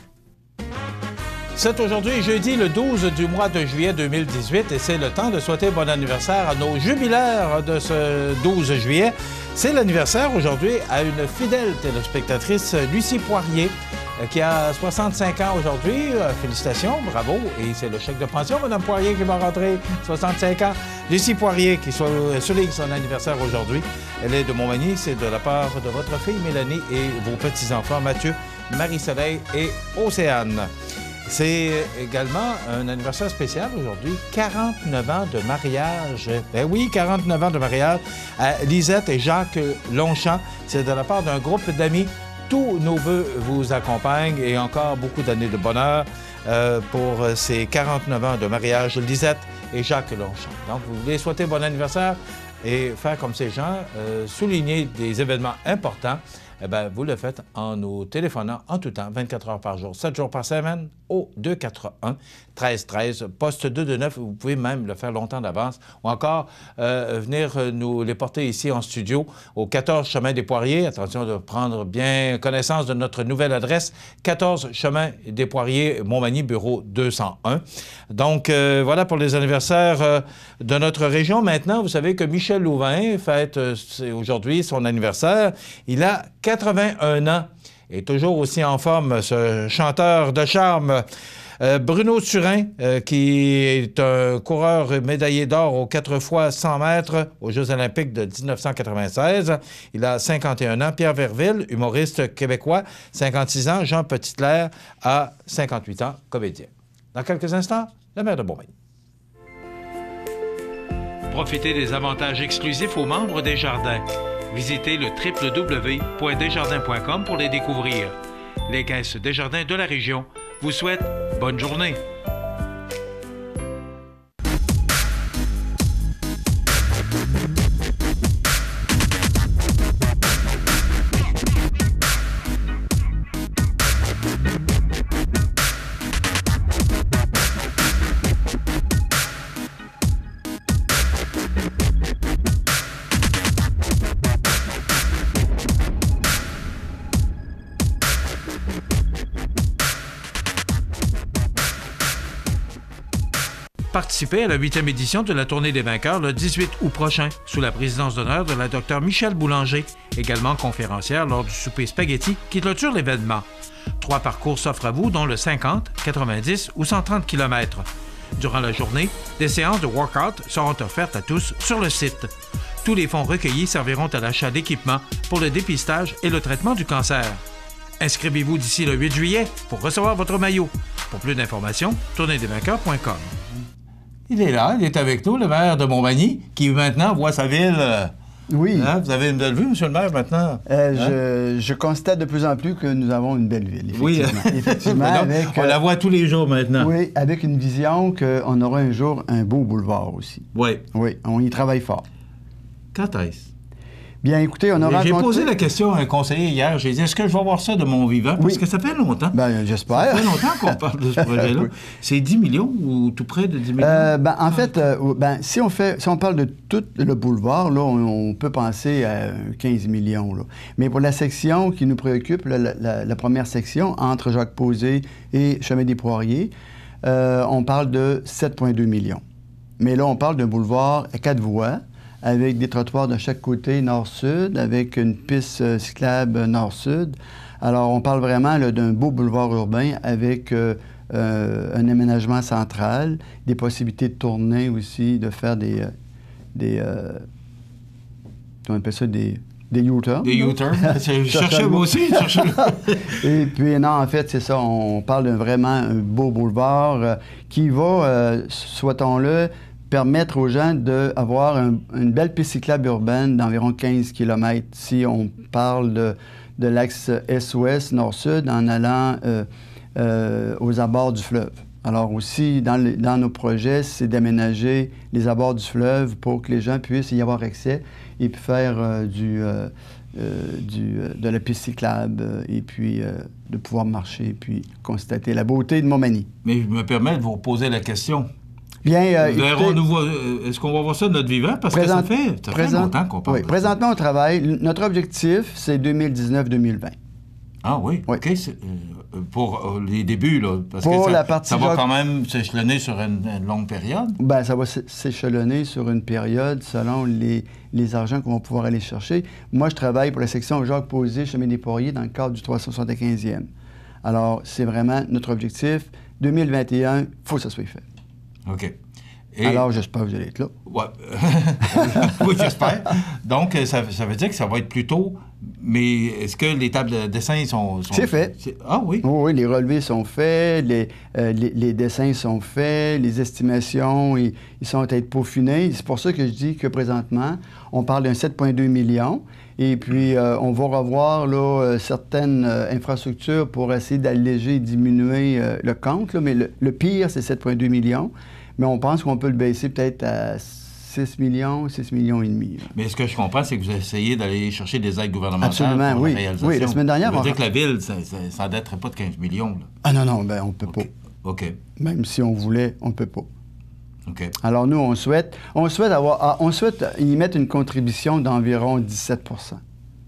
C'est aujourd'hui jeudi le douze du mois de juillet deux mille dix-huit et c'est le temps de souhaiter bon anniversaire à nos jubilaires de ce douze juillet. C'est l'anniversaire aujourd'hui à une fidèle téléspectatrice, Lucie Poirier, qui a soixante-cinq ans aujourd'hui. Euh, félicitations, bravo. Et c'est le chèque de pension, Mme Poirier, qui va rentrer, soixante-cinq ans. Lucie Poirier, qui souligne son anniversaire aujourd'hui. Elle est de Montmagny. C'est de la part de votre fille Mélanie et vos petits-enfants Mathieu, Marie-Soleil et Océane. C'est également un anniversaire spécial aujourd'hui, quarante-neuf ans de mariage. Ben oui, quarante-neuf ans de mariage à Lisette et Jacques Longchamp. C'est de la part d'un groupe d'amis. Tous nos vœux vous accompagnent et encore beaucoup d'années de bonheur euh, pour ces quarante-neuf ans de mariage, Lisette et Jacques Longchamp. Donc, vous voulez souhaiter bon anniversaire et faire comme ces gens, euh, souligner des événements importants, eh bien, vous le faites en nous téléphonant en tout temps, vingt-quatre heures par jour, sept jours par semaine, au deux quatre un, treize treize, poste deux deux neuf. Vous pouvez même le faire longtemps d'avance ou encore euh, venir nous les porter ici en studio au quatorze chemin des Poiriers. Attention de prendre bien connaissance de notre nouvelle adresse, quatorze chemin des Poiriers, Montmagny, bureau deux cent un. Donc, euh, voilà pour les anniversaires euh, de notre région. Maintenant, vous savez que Michel Louvain fête euh, aujourd'hui son anniversaire. Il a quatre-vingt-un ans. Et toujours aussi en forme, ce chanteur de charme, euh, Bruno Turin, euh, qui est un coureur médaillé d'or aux quatre fois cent mètres aux Jeux olympiques de dix-neuf cent quatre-vingt-seize. Il a cinquante et un ans. Pierre Verville, humoriste québécois, cinquante-six ans. Jean Petitclerc a cinquante-huit ans, comédien. Dans quelques instants, le maire de Montmagny. Profitez des avantages exclusifs aux membres des Jardins. Visitez le w w w point desjardins point com pour les découvrir. Les caisses Desjardins de la région vous souhaitent bonne journée. Participez à la huitième édition de la Tournée des vainqueurs le dix-huit août prochain, sous la présidence d'honneur de la Dr Michèle Boulanger, également conférencière lors du souper spaghetti qui clôture l'événement. Trois parcours s'offrent à vous, dont le cinquante, quatre-vingt-dix ou cent trente kilomètres. Durant la journée, des séances de workout seront offertes à tous sur le site. Tous les fonds recueillis serviront à l'achat d'équipements pour le dépistage et le traitement du cancer. Inscrivez-vous d'ici le huit juillet pour recevoir votre maillot. Pour plus d'informations, tournée des vainqueurs point com. Il est là, il est avec nous, le maire de Montmagny, qui maintenant voit sa ville... Euh, oui. Hein, vous avez une belle vue, monsieur le maire, maintenant? Euh, hein? je, je constate de plus en plus que nous avons une belle ville, effectivement. Oui, effectivement donc, avec, on la voit tous les jours maintenant. Oui, avec une vision qu'on aura un jour un beau boulevard aussi. Oui. Oui, on y travaille fort. Quand est-ce? Bien, écoutez, on a rencontré... J'ai posé la question à un conseiller hier. J'ai dit, est-ce que je vais voir ça de mon vivant? Parce oui. que ça fait longtemps. Bien, j'espère. Ça fait longtemps qu'on parle de ce projet-là. Oui. C'est dix millions ou tout près de dix millions? Euh, ben, en fait, euh, ben, si, on fait, si on parle de tout le boulevard, là, on, on peut penser à quinze millions. Là. Mais pour la section qui nous préoccupe, la, la, la première section, entre Jacques-Posé et Chemin des Poiriers, euh, on parle de sept virgule deux millions. Mais là, on parle d'un boulevard à quatre voies, avec des trottoirs de chaque côté nord-sud, avec une piste cyclable nord-sud. Alors, on parle vraiment d'un beau boulevard urbain avec euh, euh, un aménagement central, des possibilités de tourner aussi, de faire des... Euh, des euh, on appelle ça des... Des U-turns. Des U-turns. Je cherchais moi aussi. Et puis, non, en fait, c'est ça. On parle de vraiment un beau boulevard euh, qui va, euh, souhaitons-le, permettre aux gens d'avoir un, une belle piste cyclable urbaine d'environ quinze kilomètres. Si on parle de, de l'axe est-ouest, nord-sud, en allant euh, euh, aux abords du fleuve. Alors aussi, dans, le, dans nos projets, c'est d'aménager les abords du fleuve pour que les gens puissent y avoir accès et puis faire euh, du, euh, euh, du, euh, de la piste cyclable euh, et puis euh, de pouvoir marcher puis constater la beauté de Montmagny. Mais je me permets de vous poser la question. Bien, euh, écoutez, est-ce qu'on va voir ça de notre vivant? Parce présent, que ça fait, ça présent, fait longtemps qu'on parle oui, de présentement, ça. On travaille. Notre objectif, c'est deux mille dix-neuf deux mille vingt. Ah oui? oui. OK. Euh, pour euh, les débuts, là. Parce pour que ça, la partie ça va quand même s'échelonner sur une, une longue période? Bien, ça va s'échelonner sur une période selon les, les argents qu'on va pouvoir aller chercher. Moi, je travaille pour la section Jacques-Posé, Chemin des Poiriers, dans le cadre du trois cent soixante-quinzième. Alors, c'est vraiment notre objectif. deux mille vingt et un, il faut que ça soit fait. OK. Et... Alors, j'espère que vous allez être là. Ouais. Oui, j'espère. Donc, ça, ça veut dire que ça va être plus tôt, mais est-ce que les tables de dessin sont... sont... C'est fait. Ah oui? Oui, les relevés sont faits, les, euh, les, les dessins sont faits, les estimations, ils, ils sont à être peaufinés. C'est pour ça que je dis que présentement, on parle d'un sept virgule deux millions. Et puis, euh, on va revoir là, certaines euh, infrastructures pour essayer d'alléger et diminuer euh, le compte. Là, mais le, le pire, c'est sept virgule deux millions. Mais on pense qu'on peut le baisser peut-être à six millions, six millions et demi. Là. Mais ce que je comprends, c'est que vous essayez d'aller chercher des aides gouvernementales. Absolument, pour oui. la réalisation. Oui, la semaine dernière... Ça veut on... dire que la ville, ça n'endetterait pas de quinze millions. Là. Ah non, non, bien, on ne peut okay. pas. OK. Même si on voulait, on ne peut pas. OK. Alors, nous, on souhaite, on souhaite, avoir, on souhaite y mettre une contribution d'environ dix-sept pour cent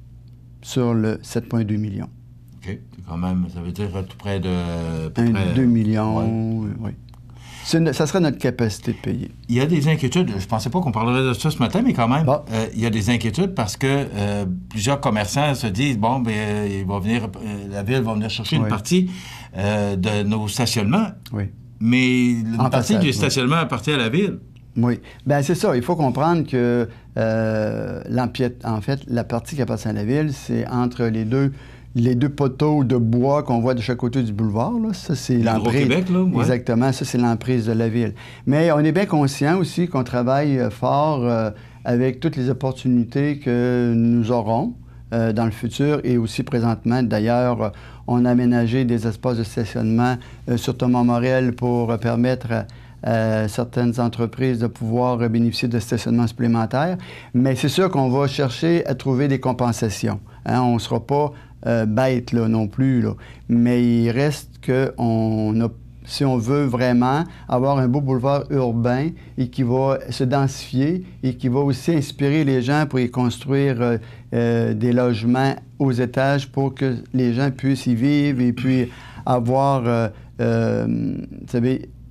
sur le sept virgule deux millions. OK. C'est quand même, ça veut dire tout près de... Un, près, deux millions, ouais. oui. Une, ça serait notre capacité de payer. Il y a des inquiétudes. Je ne pensais pas qu'on parlerait de ça ce matin, mais quand même, bon. euh, il y a des inquiétudes parce que euh, plusieurs commerçants se disent, bon, bien, il va venir, euh, la ville va venir chercher oui. une partie euh, de nos stationnements. Oui. Mais une en partie passage, du stationnement oui. appartient à la ville. Oui. Bien, c'est ça. Il faut comprendre que, euh, en fait, la partie qui appartient à la ville, c'est entre les deux... les deux poteaux de bois qu'on voit de chaque côté du boulevard, là, ça, c'est l'emprise. Québec, là, ouais. Exactement, ça, c'est l'emprise de la ville. Mais on est bien conscient aussi qu'on travaille fort euh, avec toutes les opportunités que nous aurons euh, dans le futur et aussi présentement. D'ailleurs, on a aménagé des espaces de stationnement euh, sur Thomas-Morel pour euh, permettre à Euh, certaines entreprises de pouvoir euh, bénéficier de stationnement supplémentaire. Mais c'est sûr qu'on va chercher à trouver des compensations. Hein? On ne sera pas euh, bête là, non plus. Là. Mais il reste que on a, si on veut vraiment avoir un beau boulevard urbain et qui va se densifier et qui va aussi inspirer les gens pour y construire euh, euh, des logements aux étages pour que les gens puissent y vivre et puis avoir, euh, euh, vous savez,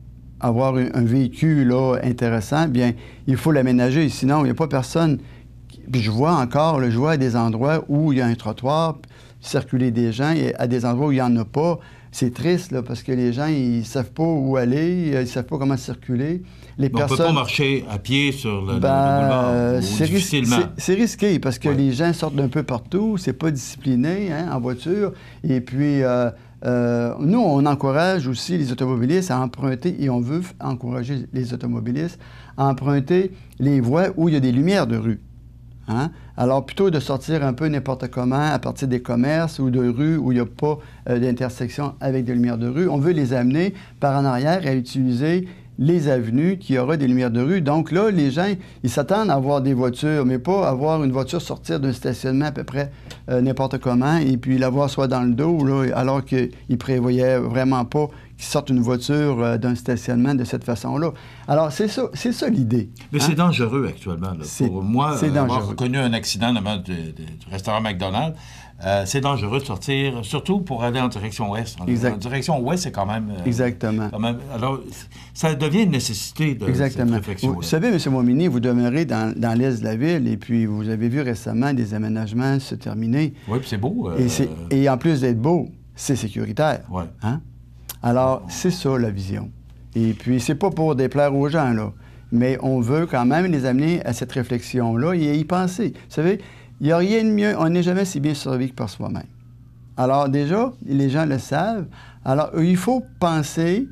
avoir un, un véhicule là, intéressant, bien, il faut l'aménager. Sinon, il n'y a pas personne... Puis je vois encore, là, je vois à des endroits où il y a un trottoir, circuler des gens, et à des endroits où il n'y en a pas. C'est triste, là, parce que les gens, ils ne savent pas où aller, ils ne savent pas comment circuler. Les Bon, personnes... On ne peut pas marcher à pied sur le, ben, le boulevard, euh, ou c'est difficilement. ris- c'est risqué, parce que ouais. les gens sortent d'un peu partout, c'est pas discipliné hein, en voiture. Et puis, euh, euh, nous, on encourage aussi les automobilistes à emprunter, et on veut encourager les automobilistes à emprunter les voies où il y a des lumières de rue. Hein? Alors, plutôt de sortir un peu n'importe comment à partir des commerces ou de rues où il n'y a pas euh, d'intersection avec des lumières de rue, on veut les amener par en arrière à utiliser les avenues qui auraient des lumières de rue. Donc là, les gens, ils s'attendent à avoir des voitures, mais pas à voir une voiture sortir d'un stationnement à peu près euh, n'importe comment et puis la voir soit dans le dos, là, alors qu'ils ne prévoyaient vraiment pas qu'ils sortent une voiture euh, d'un stationnement de cette façon-là. Alors, c'est ça, c'est ça l'idée. Mais hein? C'est dangereux actuellement. Là. C'est, Pour moi, c'est euh, avoir dangereux. connu un accident devant du, du restaurant McDonald's, euh, c'est dangereux de sortir, surtout pour aller en direction ouest. En, Exact. en direction ouest, c'est quand même... Euh, Exactement. Quand même, alors, ça devient une nécessité de Exactement. cette réflexion. Vous, vous savez, M. Momini, vous demeurez dans, dans l'est de la ville et puis vous avez vu récemment des aménagements se terminer. Oui, puis c'est beau. Euh... Et, c'est, et en plus d'être beau, c'est sécuritaire. Ouais. Hein? Alors, c'est ça la vision. Et puis, c'est pas pour déplaire aux gens, là. Mais on veut quand même les amener à cette réflexion-là et à y penser. Vous savez, il n'y a rien de mieux, on n'est jamais si bien servi que par soi-même. Alors déjà, les gens le savent. Alors, il faut penser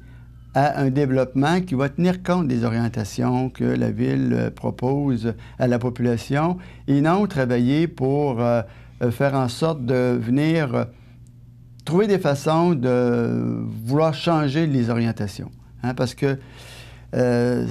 à un développement qui va tenir compte des orientations que la Ville propose à la population et non travailler pour euh, faire en sorte de venir euh, trouver des façons de vouloir changer les orientations. Hein, parce que euh,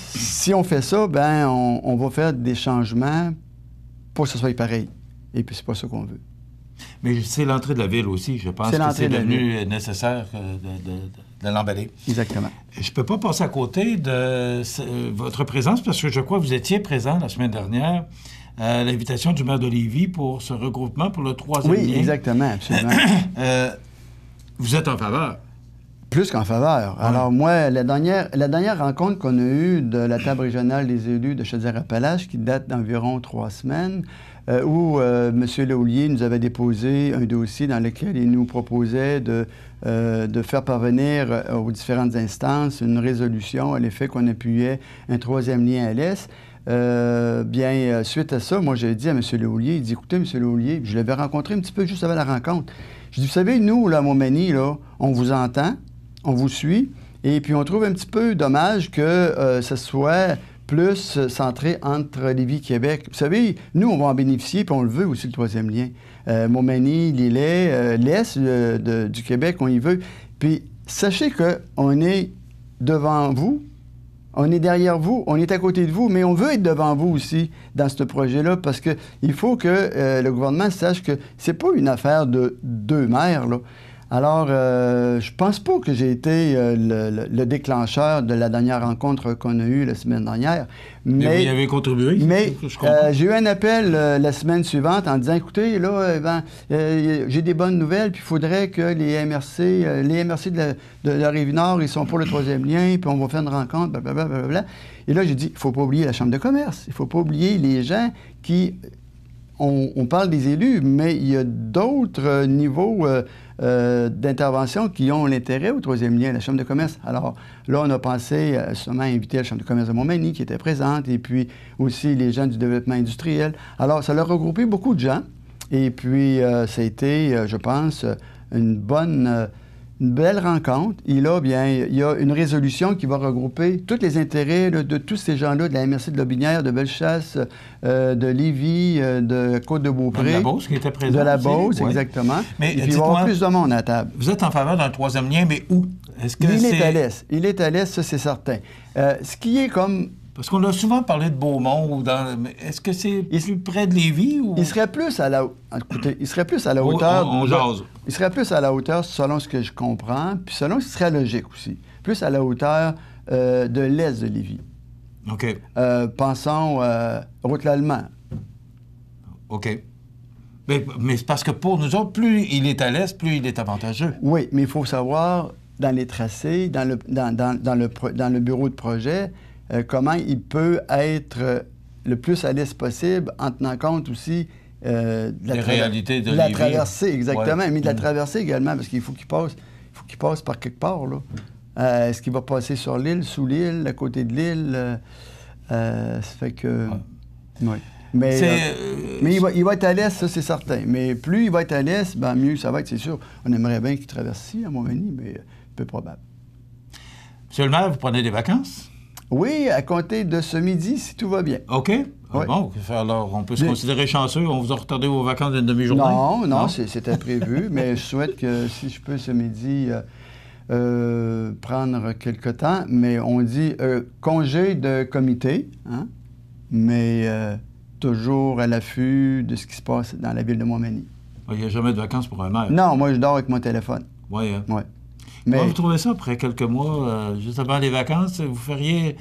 si on fait ça, ben on, on va faire des changements pour que ce soit pareil. Et puis, c'est pas ça qu'on veut. Mais c'est l'entrée de la ville aussi. Je pense c'est que c'est de devenu nécessaire de, de, de l'emballer. Exactement. Je ne peux pas passer à côté de ce, votre présence parce que je crois que vous étiez présent la semaine dernière à l'invitation du maire de Lévis pour ce regroupement pour le troisième oui, lien. Oui, exactement, absolument. euh, vous êtes en faveur? Plus qu'en faveur. Ouais. Alors moi, la dernière, la dernière rencontre qu'on a eue de la table régionale des élus de Chaudière-Appalaches, qui date d'environ trois semaines, euh, où euh, M. Laulier nous avait déposé un dossier dans lequel il nous proposait de, euh, de faire parvenir euh, aux différentes instances une résolution à l'effet qu'on appuyait un troisième lien à l'Est. Euh, bien, suite à ça, moi, j'ai dit à M. Laulier, il dit, écoutez, M. Laulier, je l'avais rencontré un petit peu juste avant la rencontre. Je dis, vous savez, nous, là, à Montmagny, là, on vous entend, on vous suit, et puis on trouve un petit peu dommage que euh, ce soit plus euh, centré entre Lévis et Québec. Vous savez, nous, on va en bénéficier, puis on le veut aussi, le troisième lien. Euh, Montmagny, Lillet, euh, l'Est euh, de, du Québec, on y veut. Puis sachez qu'on est devant vous, on est derrière vous, on est à côté de vous, mais on veut être devant vous aussi dans ce projet-là parce qu'il faut que euh, le gouvernement sache que c'est pas une affaire de deux maires, là. Alors, euh, je pense pas que j'ai été euh, le, le déclencheur de la dernière rencontre qu'on a eue la semaine dernière. Mais, mais vous y avez contribué? Mais euh, j'ai eu un appel euh, la semaine suivante en disant, écoutez, là, euh, ben, euh, j'ai des bonnes nouvelles, puis il faudrait que les M R C, euh, les M R C de la, de la Rive-Nord, ils sont pour le troisième lien, puis on va faire une rencontre, blablabla. Blablabla. Et là, j'ai dit, il ne faut pas oublier la Chambre de commerce, il ne faut pas oublier les gens qui... On, on parle des élus, mais il y a d'autres euh, niveaux euh, euh, d'intervention qui ont l'intérêt au troisième lien, la Chambre de commerce. Alors là, on a pensé euh, seulement inviter la Chambre de commerce de Montmagny qui était présente, et puis aussi les gens du développement industriel. Alors, ça a regroupé beaucoup de gens, et puis euh, ça a été, euh, je pense, une bonne... Euh, une belle rencontre. Et là, bien, il y a une résolution qui va regrouper tous les intérêts là, de tous ces gens-là, de la M R C de Lobinière, de Bellechasse, euh, de Lévis, euh, de Côte-de-Beaupré. De la Beauce qui était présente. De la Beauce, ouais. exactement. Mais et puis il va y avoir plus de monde à la table. Vous êtes en faveur d'un troisième lien, mais où? Est-ce que il c'est... est à l'est. Il est à l'est, ça, c'est certain. Euh, ce qui est comme... Parce qu'on a souvent parlé de Beaumont. Ou dans... Est-ce que c'est il... plus près de Lévis? Ou... Il serait plus à la... Écoutez, il serait plus à la hauteur... On, on jase. Il serait plus à la hauteur, selon ce que je comprends, puis selon ce qui serait logique aussi. Plus à la hauteur euh, de l'est de Lévis. OK. Euh, pensons euh, route l'Allemand. OK. Mais, mais c'est parce que pour nous autres, plus il est à l'est, plus il est avantageux. Oui, mais il faut savoir dans les tracés, dans le, dans, dans, dans le, dans le bureau de projet, euh, comment il peut être le plus à l'aise possible en tenant compte aussi euh, de la, les réalités de, de la Lévis. traversée, exactement, Ouais. mais de la Mmh. traversée également, parce qu'il faut qu'il passe, il faut qu'il passe par quelque part, là. Euh, est-ce qu'il va passer sur l'île, sous l'île, à côté de l'île? Euh, euh, ça fait que... Ouais. Oui. Mais, C'est, euh, euh, mais il, va, il va être à l'est, ça, c'est certain. Mais plus il va être à l'est, ben mieux ça va être, c'est sûr. On aimerait bien qu'il traverse ici, à Montmagny, mais peu probable. Monsieur le maire, vous prenez des vacances? Oui, à compter de ce midi, si tout va bien. OK. Ah, Ouais. bon, alors on peut se Bien. considérer chanceux. On vous a retardé vos vacances d'une demi-journée? Non, non, c'est- c'était prévu, mais je souhaite que si je peux ce midi euh, euh, prendre quelque temps, mais on dit euh, congé de comité, hein, mais euh, toujours à l'affût de ce qui se passe dans la ville de Montmagny. Il n'y a jamais de vacances pour un maire. Non, moi je dors avec mon téléphone. Oui, hein. Ouais. Mais... Mais Comment vous trouvez ça après quelques mois, euh, juste avant les vacances? Vous feriez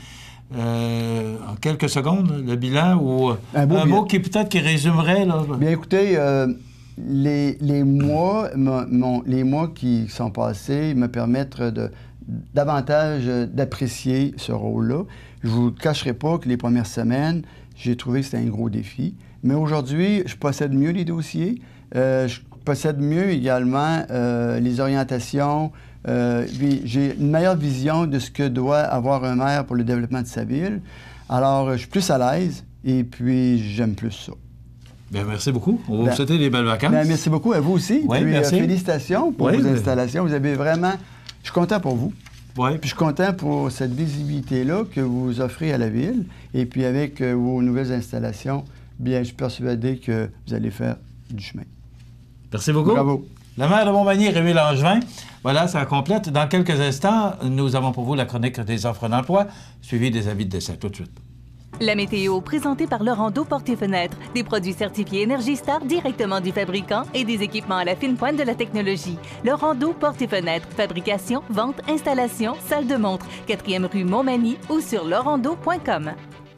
euh, en quelques secondes le bilan ou euh, Un beau un bilan. mot qui peut-être qui résumerait? Là, bien écoutez, euh, les, les mois, mon- mon- les mois qui sont passés me permettent de davantage d'apprécier ce rôle-là. Je ne vous cacherai pas que les premières semaines, j'ai trouvé que c'était un gros défi. Mais aujourd'hui, je possède mieux les dossiers. Euh, je possède mieux également euh, les orientations. Euh, puis j'ai une meilleure vision de ce que doit avoir un maire pour le développement de sa ville. Alors, je suis plus à l'aise et puis j'aime plus ça. Bien, merci beaucoup. On va Ben, vous souhaiter des belles vacances. Ben, merci beaucoup à vous aussi. Oui, puis, merci. euh, félicitations pour Oui, vos mais- installations. Vous avez vraiment... Je suis content pour vous. Oui. Puis je suis content pour cette visibilité-là que vous offrez à la ville. Et puis avec euh, vos nouvelles installations, bien, je suis persuadé que vous allez faire du chemin. Merci beaucoup. Bravo. La maire de Montmagny, Rémi Langevin. Voilà, ça complète. Dans quelques instants, nous avons pour vous la chronique des offres d'emploi, suivie des avis de décès. Tout de suite. La météo, présentée par Laurando Portes et Fenêtres. Des produits certifiés Energy Star directement du fabricant et des équipements à la fine pointe de la technologie. Laurando Portes et Fenêtres. Fabrication, vente, installation, salle de montre. quatrième rue Montmagny ou sur laurando point com.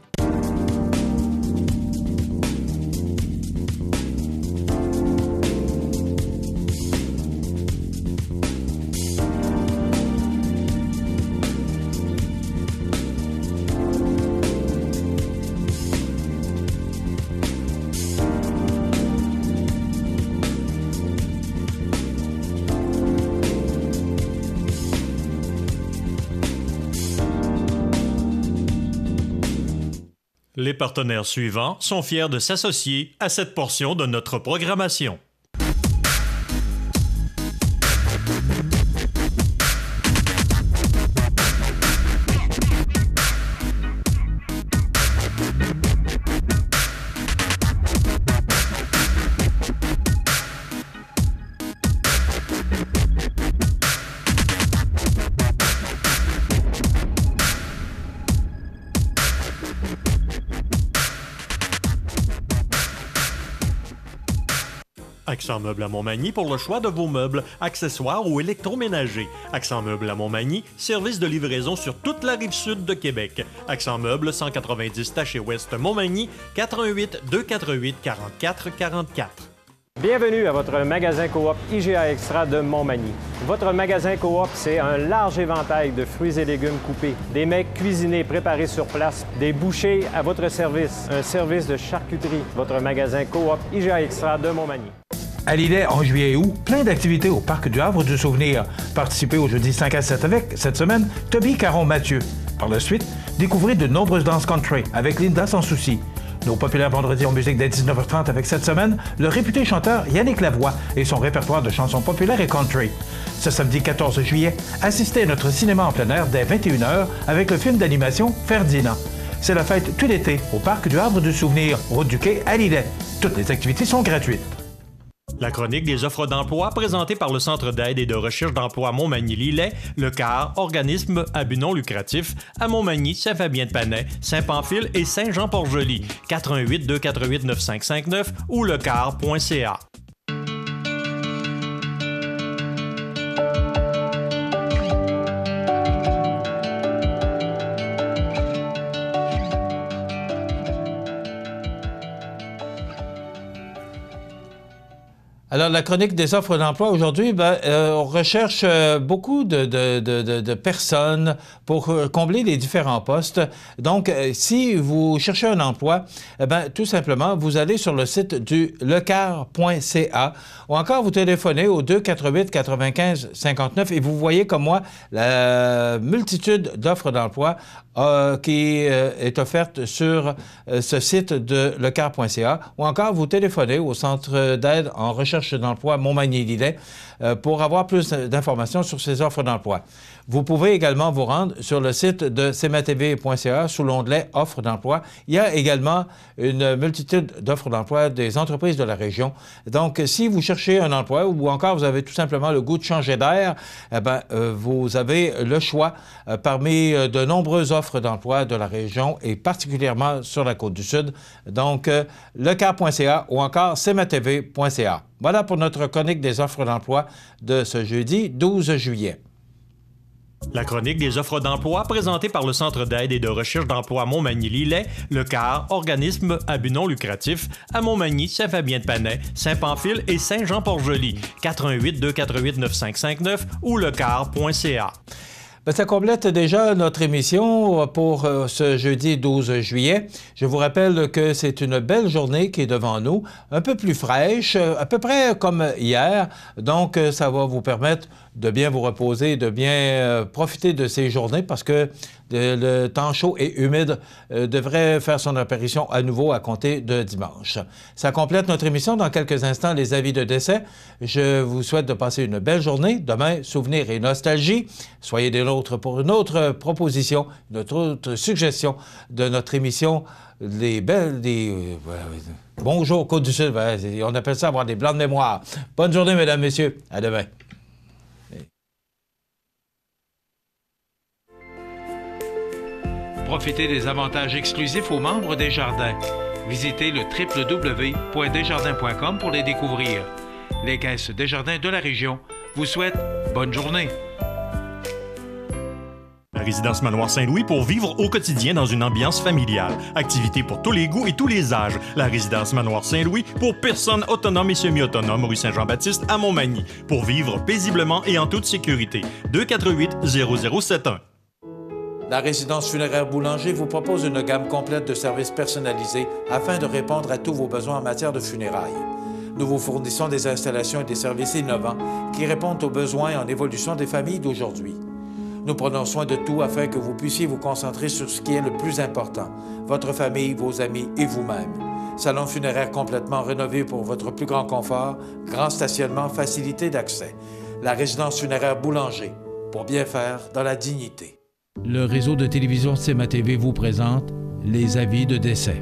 Les partenaires suivants sont fiers de s'associer à cette portion de notre programmation. Accent Meubles à Montmagny pour le choix de vos meubles, accessoires ou électroménagers. Accent Meubles à Montmagny, service de livraison sur toute la rive sud de Québec. Accent Meubles, cent quatre-vingt-dix Taché Ouest Montmagny, quatre un huit, deux quatre huit, quarante-quatre quarante-quatre. Bienvenue à votre magasin Coop I G A Extra de Montmagny. Votre magasin Coop, c'est un large éventail de fruits et légumes coupés, des mets cuisinés préparés sur place, des bouchées à votre service, un service de charcuterie. Votre magasin Coop I G A Extra de Montmagny. À Lillet, en juillet et août, plein d'activités au Parc du Havre du Souvenir. Participez au jeudi cinq à sept avec, cette semaine, Toby Caron-Mathieu. Par la suite, découvrez de nombreuses danses country avec Linda Sans Souci. Nos populaires vendredis en musique dès dix-neuf heures trente avec cette semaine, le réputé chanteur Yannick Lavoie et son répertoire de chansons populaires et country. Ce samedi quatorze juillet, assistez à notre cinéma en plein air dès vingt et une heures avec le film d'animation Ferdinand. C'est la fête tout l'été au Parc du Havre du Souvenir, route du Quai à Lillet. Toutes les activités sont gratuites. La chronique des offres d'emploi présentée par le Centre d'aide et de recherche d'emploi Montmagny-Lillet, le C A R, organisme à but non lucratif, à Montmagny, Saint-Fabien-de-Panay, Saint-Pamphile et Saint-Jean-Port-Joli, quatre un huit, deux quatre huit, neuf cinq cinq neuf ou le c a r point c a. Alors, la chronique des offres d'emploi aujourd'hui, ben, euh, on recherche euh, beaucoup de, de, de, de personnes pour euh, combler les différents postes. Donc, euh, si vous cherchez un emploi, eh ben, tout simplement, vous allez sur le site du lecare point c a ou encore vous téléphonez au deux cent quatre-vingt-huit quatre-vingt-quinze cinquante-neuf et vous voyez comme moi la multitude d'offres d'emploi euh, qui euh, est offerte sur euh, ce site de lecare point c a ou encore vous téléphonez au centre d'aide en recherche d'emploi Montmagny-Lillet euh, pour avoir plus d'informations sur ces offres d'emploi. Vous pouvez également vous rendre sur le site de c m a t v point c a sous l'onglet Offres d'emploi. Il y a également une multitude d'offres d'emploi des entreprises de la région. Donc, si vous cherchez un emploi ou encore vous avez tout simplement le goût de changer d'air, eh bien, euh, vous avez le choix euh, parmi euh, de nombreuses offres d'emploi de la région et particulièrement sur la Côte-du-Sud. Donc, euh, lecare point c a ou encore c m a t v point c a. Voilà pour notre chronique des offres d'emploi de ce jeudi douze juillet. La chronique des offres d'emploi présentée par le Centre d'aide et de recherche d'emploi Montmagny-Lillet, Lecare, organisme à but non lucratif, à Montmagny, Saint-Fabien-de-Panay, Saint-Pamphile et Saint-Jean-Port-Joli, quatre un huit deux quatre huit neuf cinq cinq neuf ou lecare point c a. Bien, ça complète déjà notre émission pour euh, ce jeudi douze juillet. Je vous rappelle que c'est une belle journée qui est devant nous, un peu plus fraîche, à peu près comme hier. Donc, ça va vous permettre de bien vous reposer, de bien euh, profiter de ces journées parce que de, le temps chaud et humide euh, devrait faire son apparition à nouveau à compter de dimanche. Ça complète notre émission. Dans quelques instants, les avis de décès. Je vous souhaite de passer une belle journée. Demain, souvenirs et nostalgie. Soyez des nôtres pour une autre proposition, une autre suggestion de notre émission. Les belles... Les, euh, bonjour, Côte-du-Sud. On appelle ça avoir des blancs de mémoire. Bonne journée, mesdames, messieurs. À demain. Profitez des avantages exclusifs aux membres des Jardins. Visitez le w w w point desjardins point com pour les découvrir. Les caisses Desjardins de la région vous souhaitent bonne journée. La résidence Manoir Saint-Louis pour vivre au quotidien dans une ambiance familiale. Activités pour tous les goûts et tous les âges. La résidence Manoir Saint-Louis pour personnes autonomes et semi-autonomes, rue Saint-Jean-Baptiste à Montmagny. Pour vivre paisiblement et en toute sécurité. deux cent quatre-vingt-huit zéro zéro sept un. La résidence funéraire Boulanger vous propose une gamme complète de services personnalisés afin de répondre à tous vos besoins en matière de funérailles. Nous vous fournissons des installations et des services innovants qui répondent aux besoins en évolution des familles d'aujourd'hui. Nous prenons soin de tout afin que vous puissiez vous concentrer sur ce qui est le plus important, votre famille, vos amis et vous-même. Salon funéraire complètement rénové pour votre plus grand confort, grand stationnement, facilité d'accès. La résidence funéraire Boulanger, pour bien faire dans la dignité. Le réseau de télévision C M A T V vous présente les avis de décès.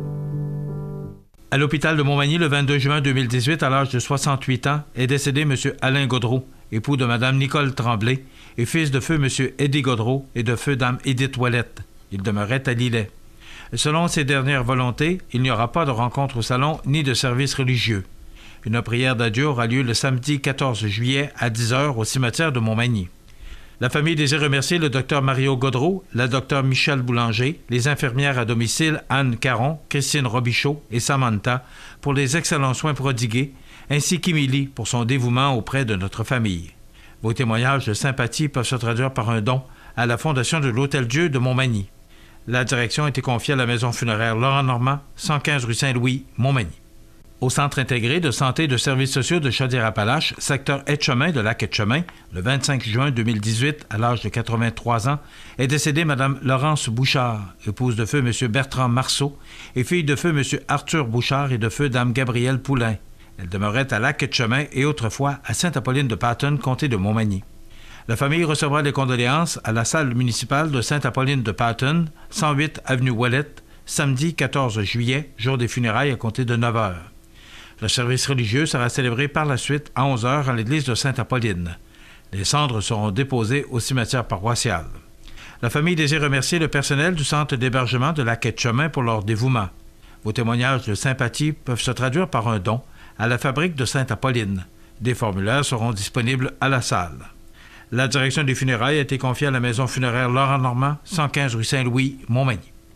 À l'hôpital de Montmagny, le vingt-deux juin deux mille dix-huit, à l'âge de soixante-huit ans, est décédé M. Alain Gaudreau, époux de Mme Nicole Tremblay, et fils de feu M. Eddie Gaudreau et de feu Dame Edith Ouellette. Il demeurait à Lillet. Selon ses dernières volontés, il n'y aura pas de rencontre au salon ni de service religieux. Une prière d'adieu aura lieu le samedi quatorze juillet à dix heures au cimetière de Montmagny. La famille désire remercier le docteur Mario Gaudreau, la docteur Michel Boulanger, les infirmières à domicile Anne Caron, Christine Robichaud et Samantha pour les excellents soins prodigués, ainsi qu'Émilie pour son dévouement auprès de notre famille. Vos témoignages de sympathie peuvent se traduire par un don à la Fondation de l'Hôtel-Dieu de Montmagny. La direction a été confiée à la maison funéraire Laurent Normand, cent quinze rue Saint-Louis, Montmagny. Au Centre intégré de santé et de services sociaux de Chaudière-Appalaches, secteur Etchemin de Lac-Etchemin, le vingt-cinq juin deux mille dix-huit, à l'âge de quatre-vingt-trois ans, est décédée Mme Laurence Bouchard, épouse de feu M. Bertrand Marceau et fille de feu M. Arthur Bouchard et de feu Dame Gabrielle Poulain. Elle demeurait à Lac-Etchemin et autrefois à Sainte-Apolline-de-Patton, comté de Montmagny. La famille recevra les condoléances à la salle municipale de Sainte-Apolline-de-Patton, cent huit avenue Ouellette, samedi quatorze juillet, jour des funérailles à compter de neuf heures. Le service religieux sera célébré par la suite à onze heures à l'église de Sainte-Apolline. Les cendres seront déposées au cimetière paroissial. La famille désire remercier le personnel du centre d'hébergement de Lac-Etchemin pour leur dévouement. Vos témoignages de sympathie peuvent se traduire par un don à la fabrique de Sainte-Apolline. Des formulaires seront disponibles à la salle. La direction des funérailles a été confiée à la maison funéraire Laurent Normand, cent quinze rue Saint-Louis, Montmagny.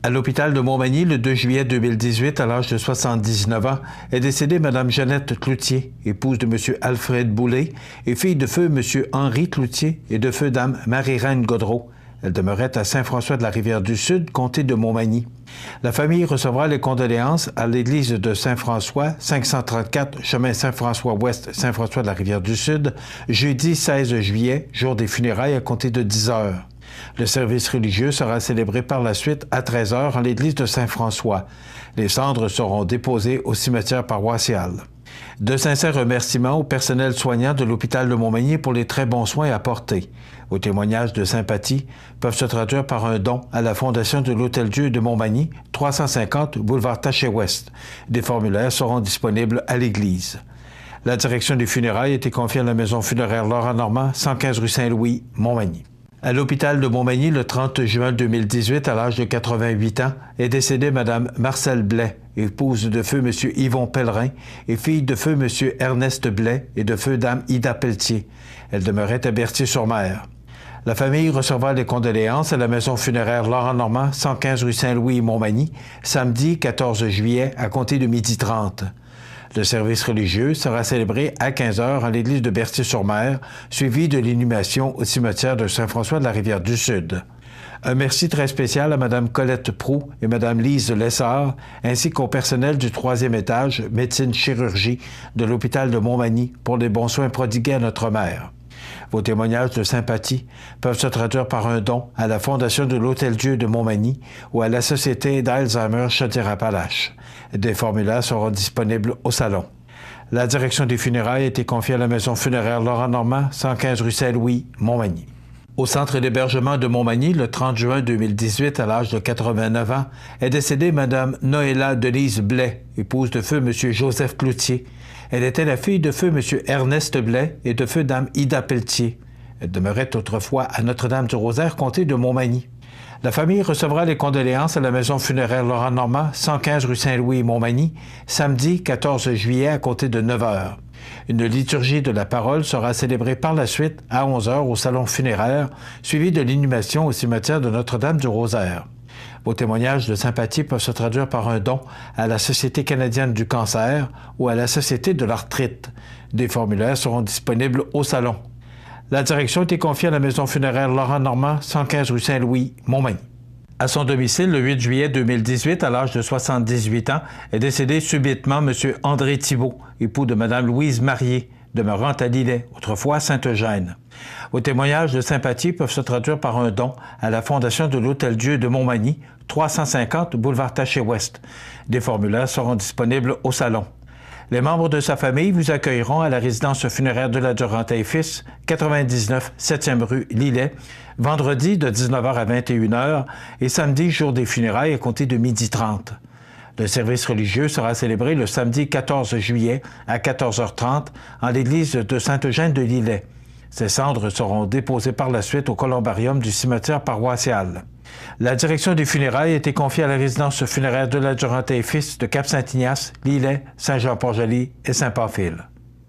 À l'hôpital de Montmagny, le deux juillet deux mille dix-huit, à l'âge de soixante-dix-neuf ans, est décédée Mme Jeannette Cloutier, épouse de M. Alfred Boulay et fille de feu M. Henri Cloutier et de feu Dame Marie-Reine Godreau. Elle demeurait à Saint-François-de-la-Rivière-du-Sud, comté de Montmagny. La famille recevra les condoléances à l'église de Saint-François, cinq cent trente-quatre, chemin Saint-François-Ouest, Saint-François-de-la-Rivière-du-Sud, jeudi seize juillet, jour des funérailles à compter de dix heures. Le service religieux sera célébré par la suite à treize heures en l'église de Saint-François. Les cendres seront déposées au cimetière paroissial. De sincères remerciements au personnel soignant de l'hôpital de Montmagny pour les très bons soins apportés. Vos témoignages de sympathie peuvent se traduire par un don à la Fondation de l'Hôtel-Dieu de Montmagny, trois cent cinquante boulevard Taché-Ouest. Des formulaires seront disponibles à l'église. La direction des funérailles a été confiée à la maison funéraire Laurent Normand, cent quinze rue Saint-Louis, Montmagny. À l'hôpital de Montmagny, le trente juin deux mille dix-huit, à l'âge de quatre-vingt-huit ans, est décédée Mme Marcelle Blais, épouse de feu M. Yvon Pellerin et fille de feu M. Ernest Blais et de feu Dame Ida Pelletier. Elle demeurait à Berthier-sur-Mer. La famille recevra les condoléances à la maison funéraire Laurent Normand, cent quinze rue Saint-Louis, Montmagny, samedi quatorze juillet, à compter de midi trente. Le service religieux sera célébré à quinze heures en l'église de Berthier-sur-Mer, suivi de l'inhumation au cimetière de Saint-François-de-la-Rivière-du-Sud. Un merci très spécial à Mme Colette Proux et Mme Lise Lessard, ainsi qu'au personnel du troisième étage, médecine-chirurgie, de l'hôpital de Montmagny pour les bons soins prodigués à notre mère. Vos témoignages de sympathie peuvent se traduire par un don à la Fondation de l'Hôtel-Dieu de Montmagny ou à la Société d'Alzheimer Chaudière-Appalaches. Des formulaires seront disponibles au salon. La direction des funérailles a été confiée à la maison funéraire Laurent Normand, cent quinze rue Saint-Louis, Montmagny. Au centre d'hébergement de Montmagny, le trente juin deux mille dix-huit, à l'âge de quatre-vingt-neuf ans, est décédée Mme Noëlla Denise Blais, épouse de feu M. Joseph Cloutier. Elle était la fille de feu M. Ernest Blais et de feu Dame Ida Pelletier. Elle demeurait autrefois à Notre-Dame-du-Rosaire, comté de Montmagny. La famille recevra les condoléances à la maison funéraire Laurent Normand, cent quinze rue Saint-Louis, Montmagny, samedi quatorze juillet à compter de neuf heures. Une liturgie de la parole sera célébrée par la suite à onze heures au salon funéraire, suivie de l'inhumation au cimetière de Notre-Dame-du-Rosaire. Vos témoignages de sympathie peuvent se traduire par un don à la Société canadienne du cancer ou à la Société de l'arthrite. Des formulaires seront disponibles au salon. La direction a été confiée à la maison funéraire Laurent Normand, cent quinze rue Saint-Louis, Montmagny. À son domicile, le huit juillet deux mille dix-huit, à l'âge de soixante-dix-huit ans, est décédé subitement M. André Thibault, époux de Mme Louise Marié, demeurant à Lillet, autrefois Sainte-Eugène. Vos témoignages de sympathie peuvent se traduire par un don à la Fondation de l'Hôtel-Dieu de Montmagny, trois cent cinquante boulevard Taché-Ouest. Des formulaires seront disponibles au salon. Les membres de sa famille vous accueilleront à la résidence funéraire de la Durantaye et Fils, quatre-vingt-dix-neuf septième rue Lillet, vendredi de dix-neuf heures à vingt et une heures et samedi, jour des funérailles, à compter de midi trente. Le service religieux sera célébré le samedi quatorze juillet à quatorze heures trente en l'église de Sainte-Eugène de Lillet. Ces cendres seront déposées par la suite au columbarium du cimetière paroissial. La direction des funérailles a été confiée à la résidence funéraire de la Durantaye et Fils de Cap-Saint-Ignace, Lillet, Saint-Jean-Port-Joli et Saint-Pamphile.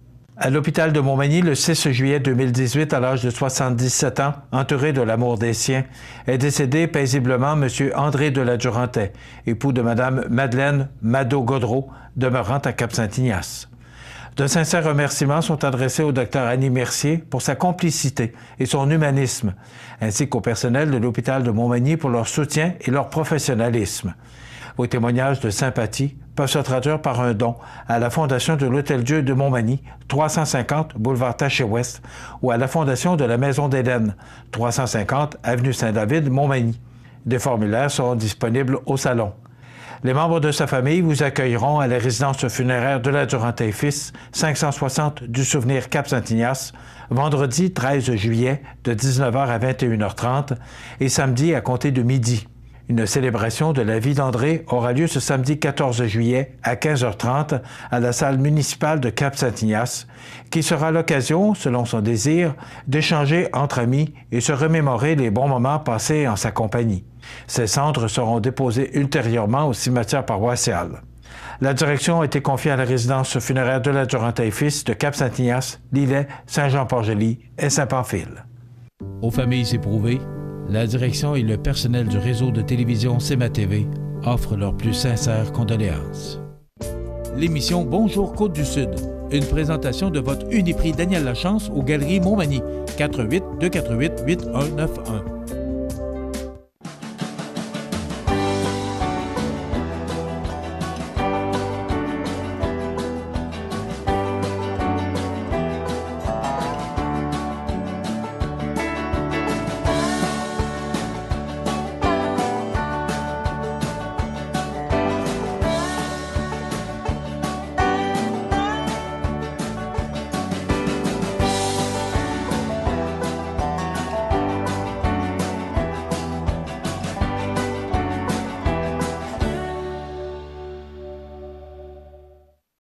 À l'hôpital de Montmagny, le six juillet deux mille dix-huit, à l'âge de soixante-dix-sept ans, entouré de l'amour des siens, est décédé paisiblement M. André de la Durantaye, époux de Mme Madeleine Mado-Godreau, demeurant à Cap-Saint-Ignace. De sincères remerciements sont adressés au Dr Annie Mercier pour sa complicité et son humanisme, ainsi qu'au personnel de l'hôpital de Montmagny pour leur soutien et leur professionnalisme. Vos témoignages de sympathie peuvent se traduire par un don à la Fondation de l'Hôtel-Dieu de Montmagny, trois cent cinquante boulevard Taché-Ouest, ou à la Fondation de la Maison d'Éden, trois cent cinquante avenue Saint-David, Montmagny. Des formulaires seront disponibles au salon. Les membres de sa famille vous accueilleront à la résidence funéraire de la Durantaye et Fils, cinq cent soixante du Souvenir Cap-Saint-Ignace, vendredi treize juillet de dix-neuf heures à vingt et une heures trente et samedi à compter de midi. Une célébration de la vie d'André aura lieu ce samedi quatorze juillet à quinze heures trente à la salle municipale de Cap-Saint-Ignace, qui sera l'occasion, selon son désir, d'échanger entre amis et se remémorer les bons moments passés en sa compagnie. Ces cendres seront déposées ultérieurement au cimetière paroissial. La direction a été confiée à la résidence funéraire de la Durantaye et Fils de Cap-Saint-Ignace, Lillet, Saint-Jean-Port-Joli et Saint-Pamphile. Aux familles éprouvées, La direction et le personnel du réseau de télévision C M A T V offrent leurs plus sincères condoléances. L'émission Bonjour Côte-du-Sud, une présentation de votre Uniprix Daniel Lachance aux Galeries Montmagny, quatre un huit, deux quatre huit, huit un neuf un.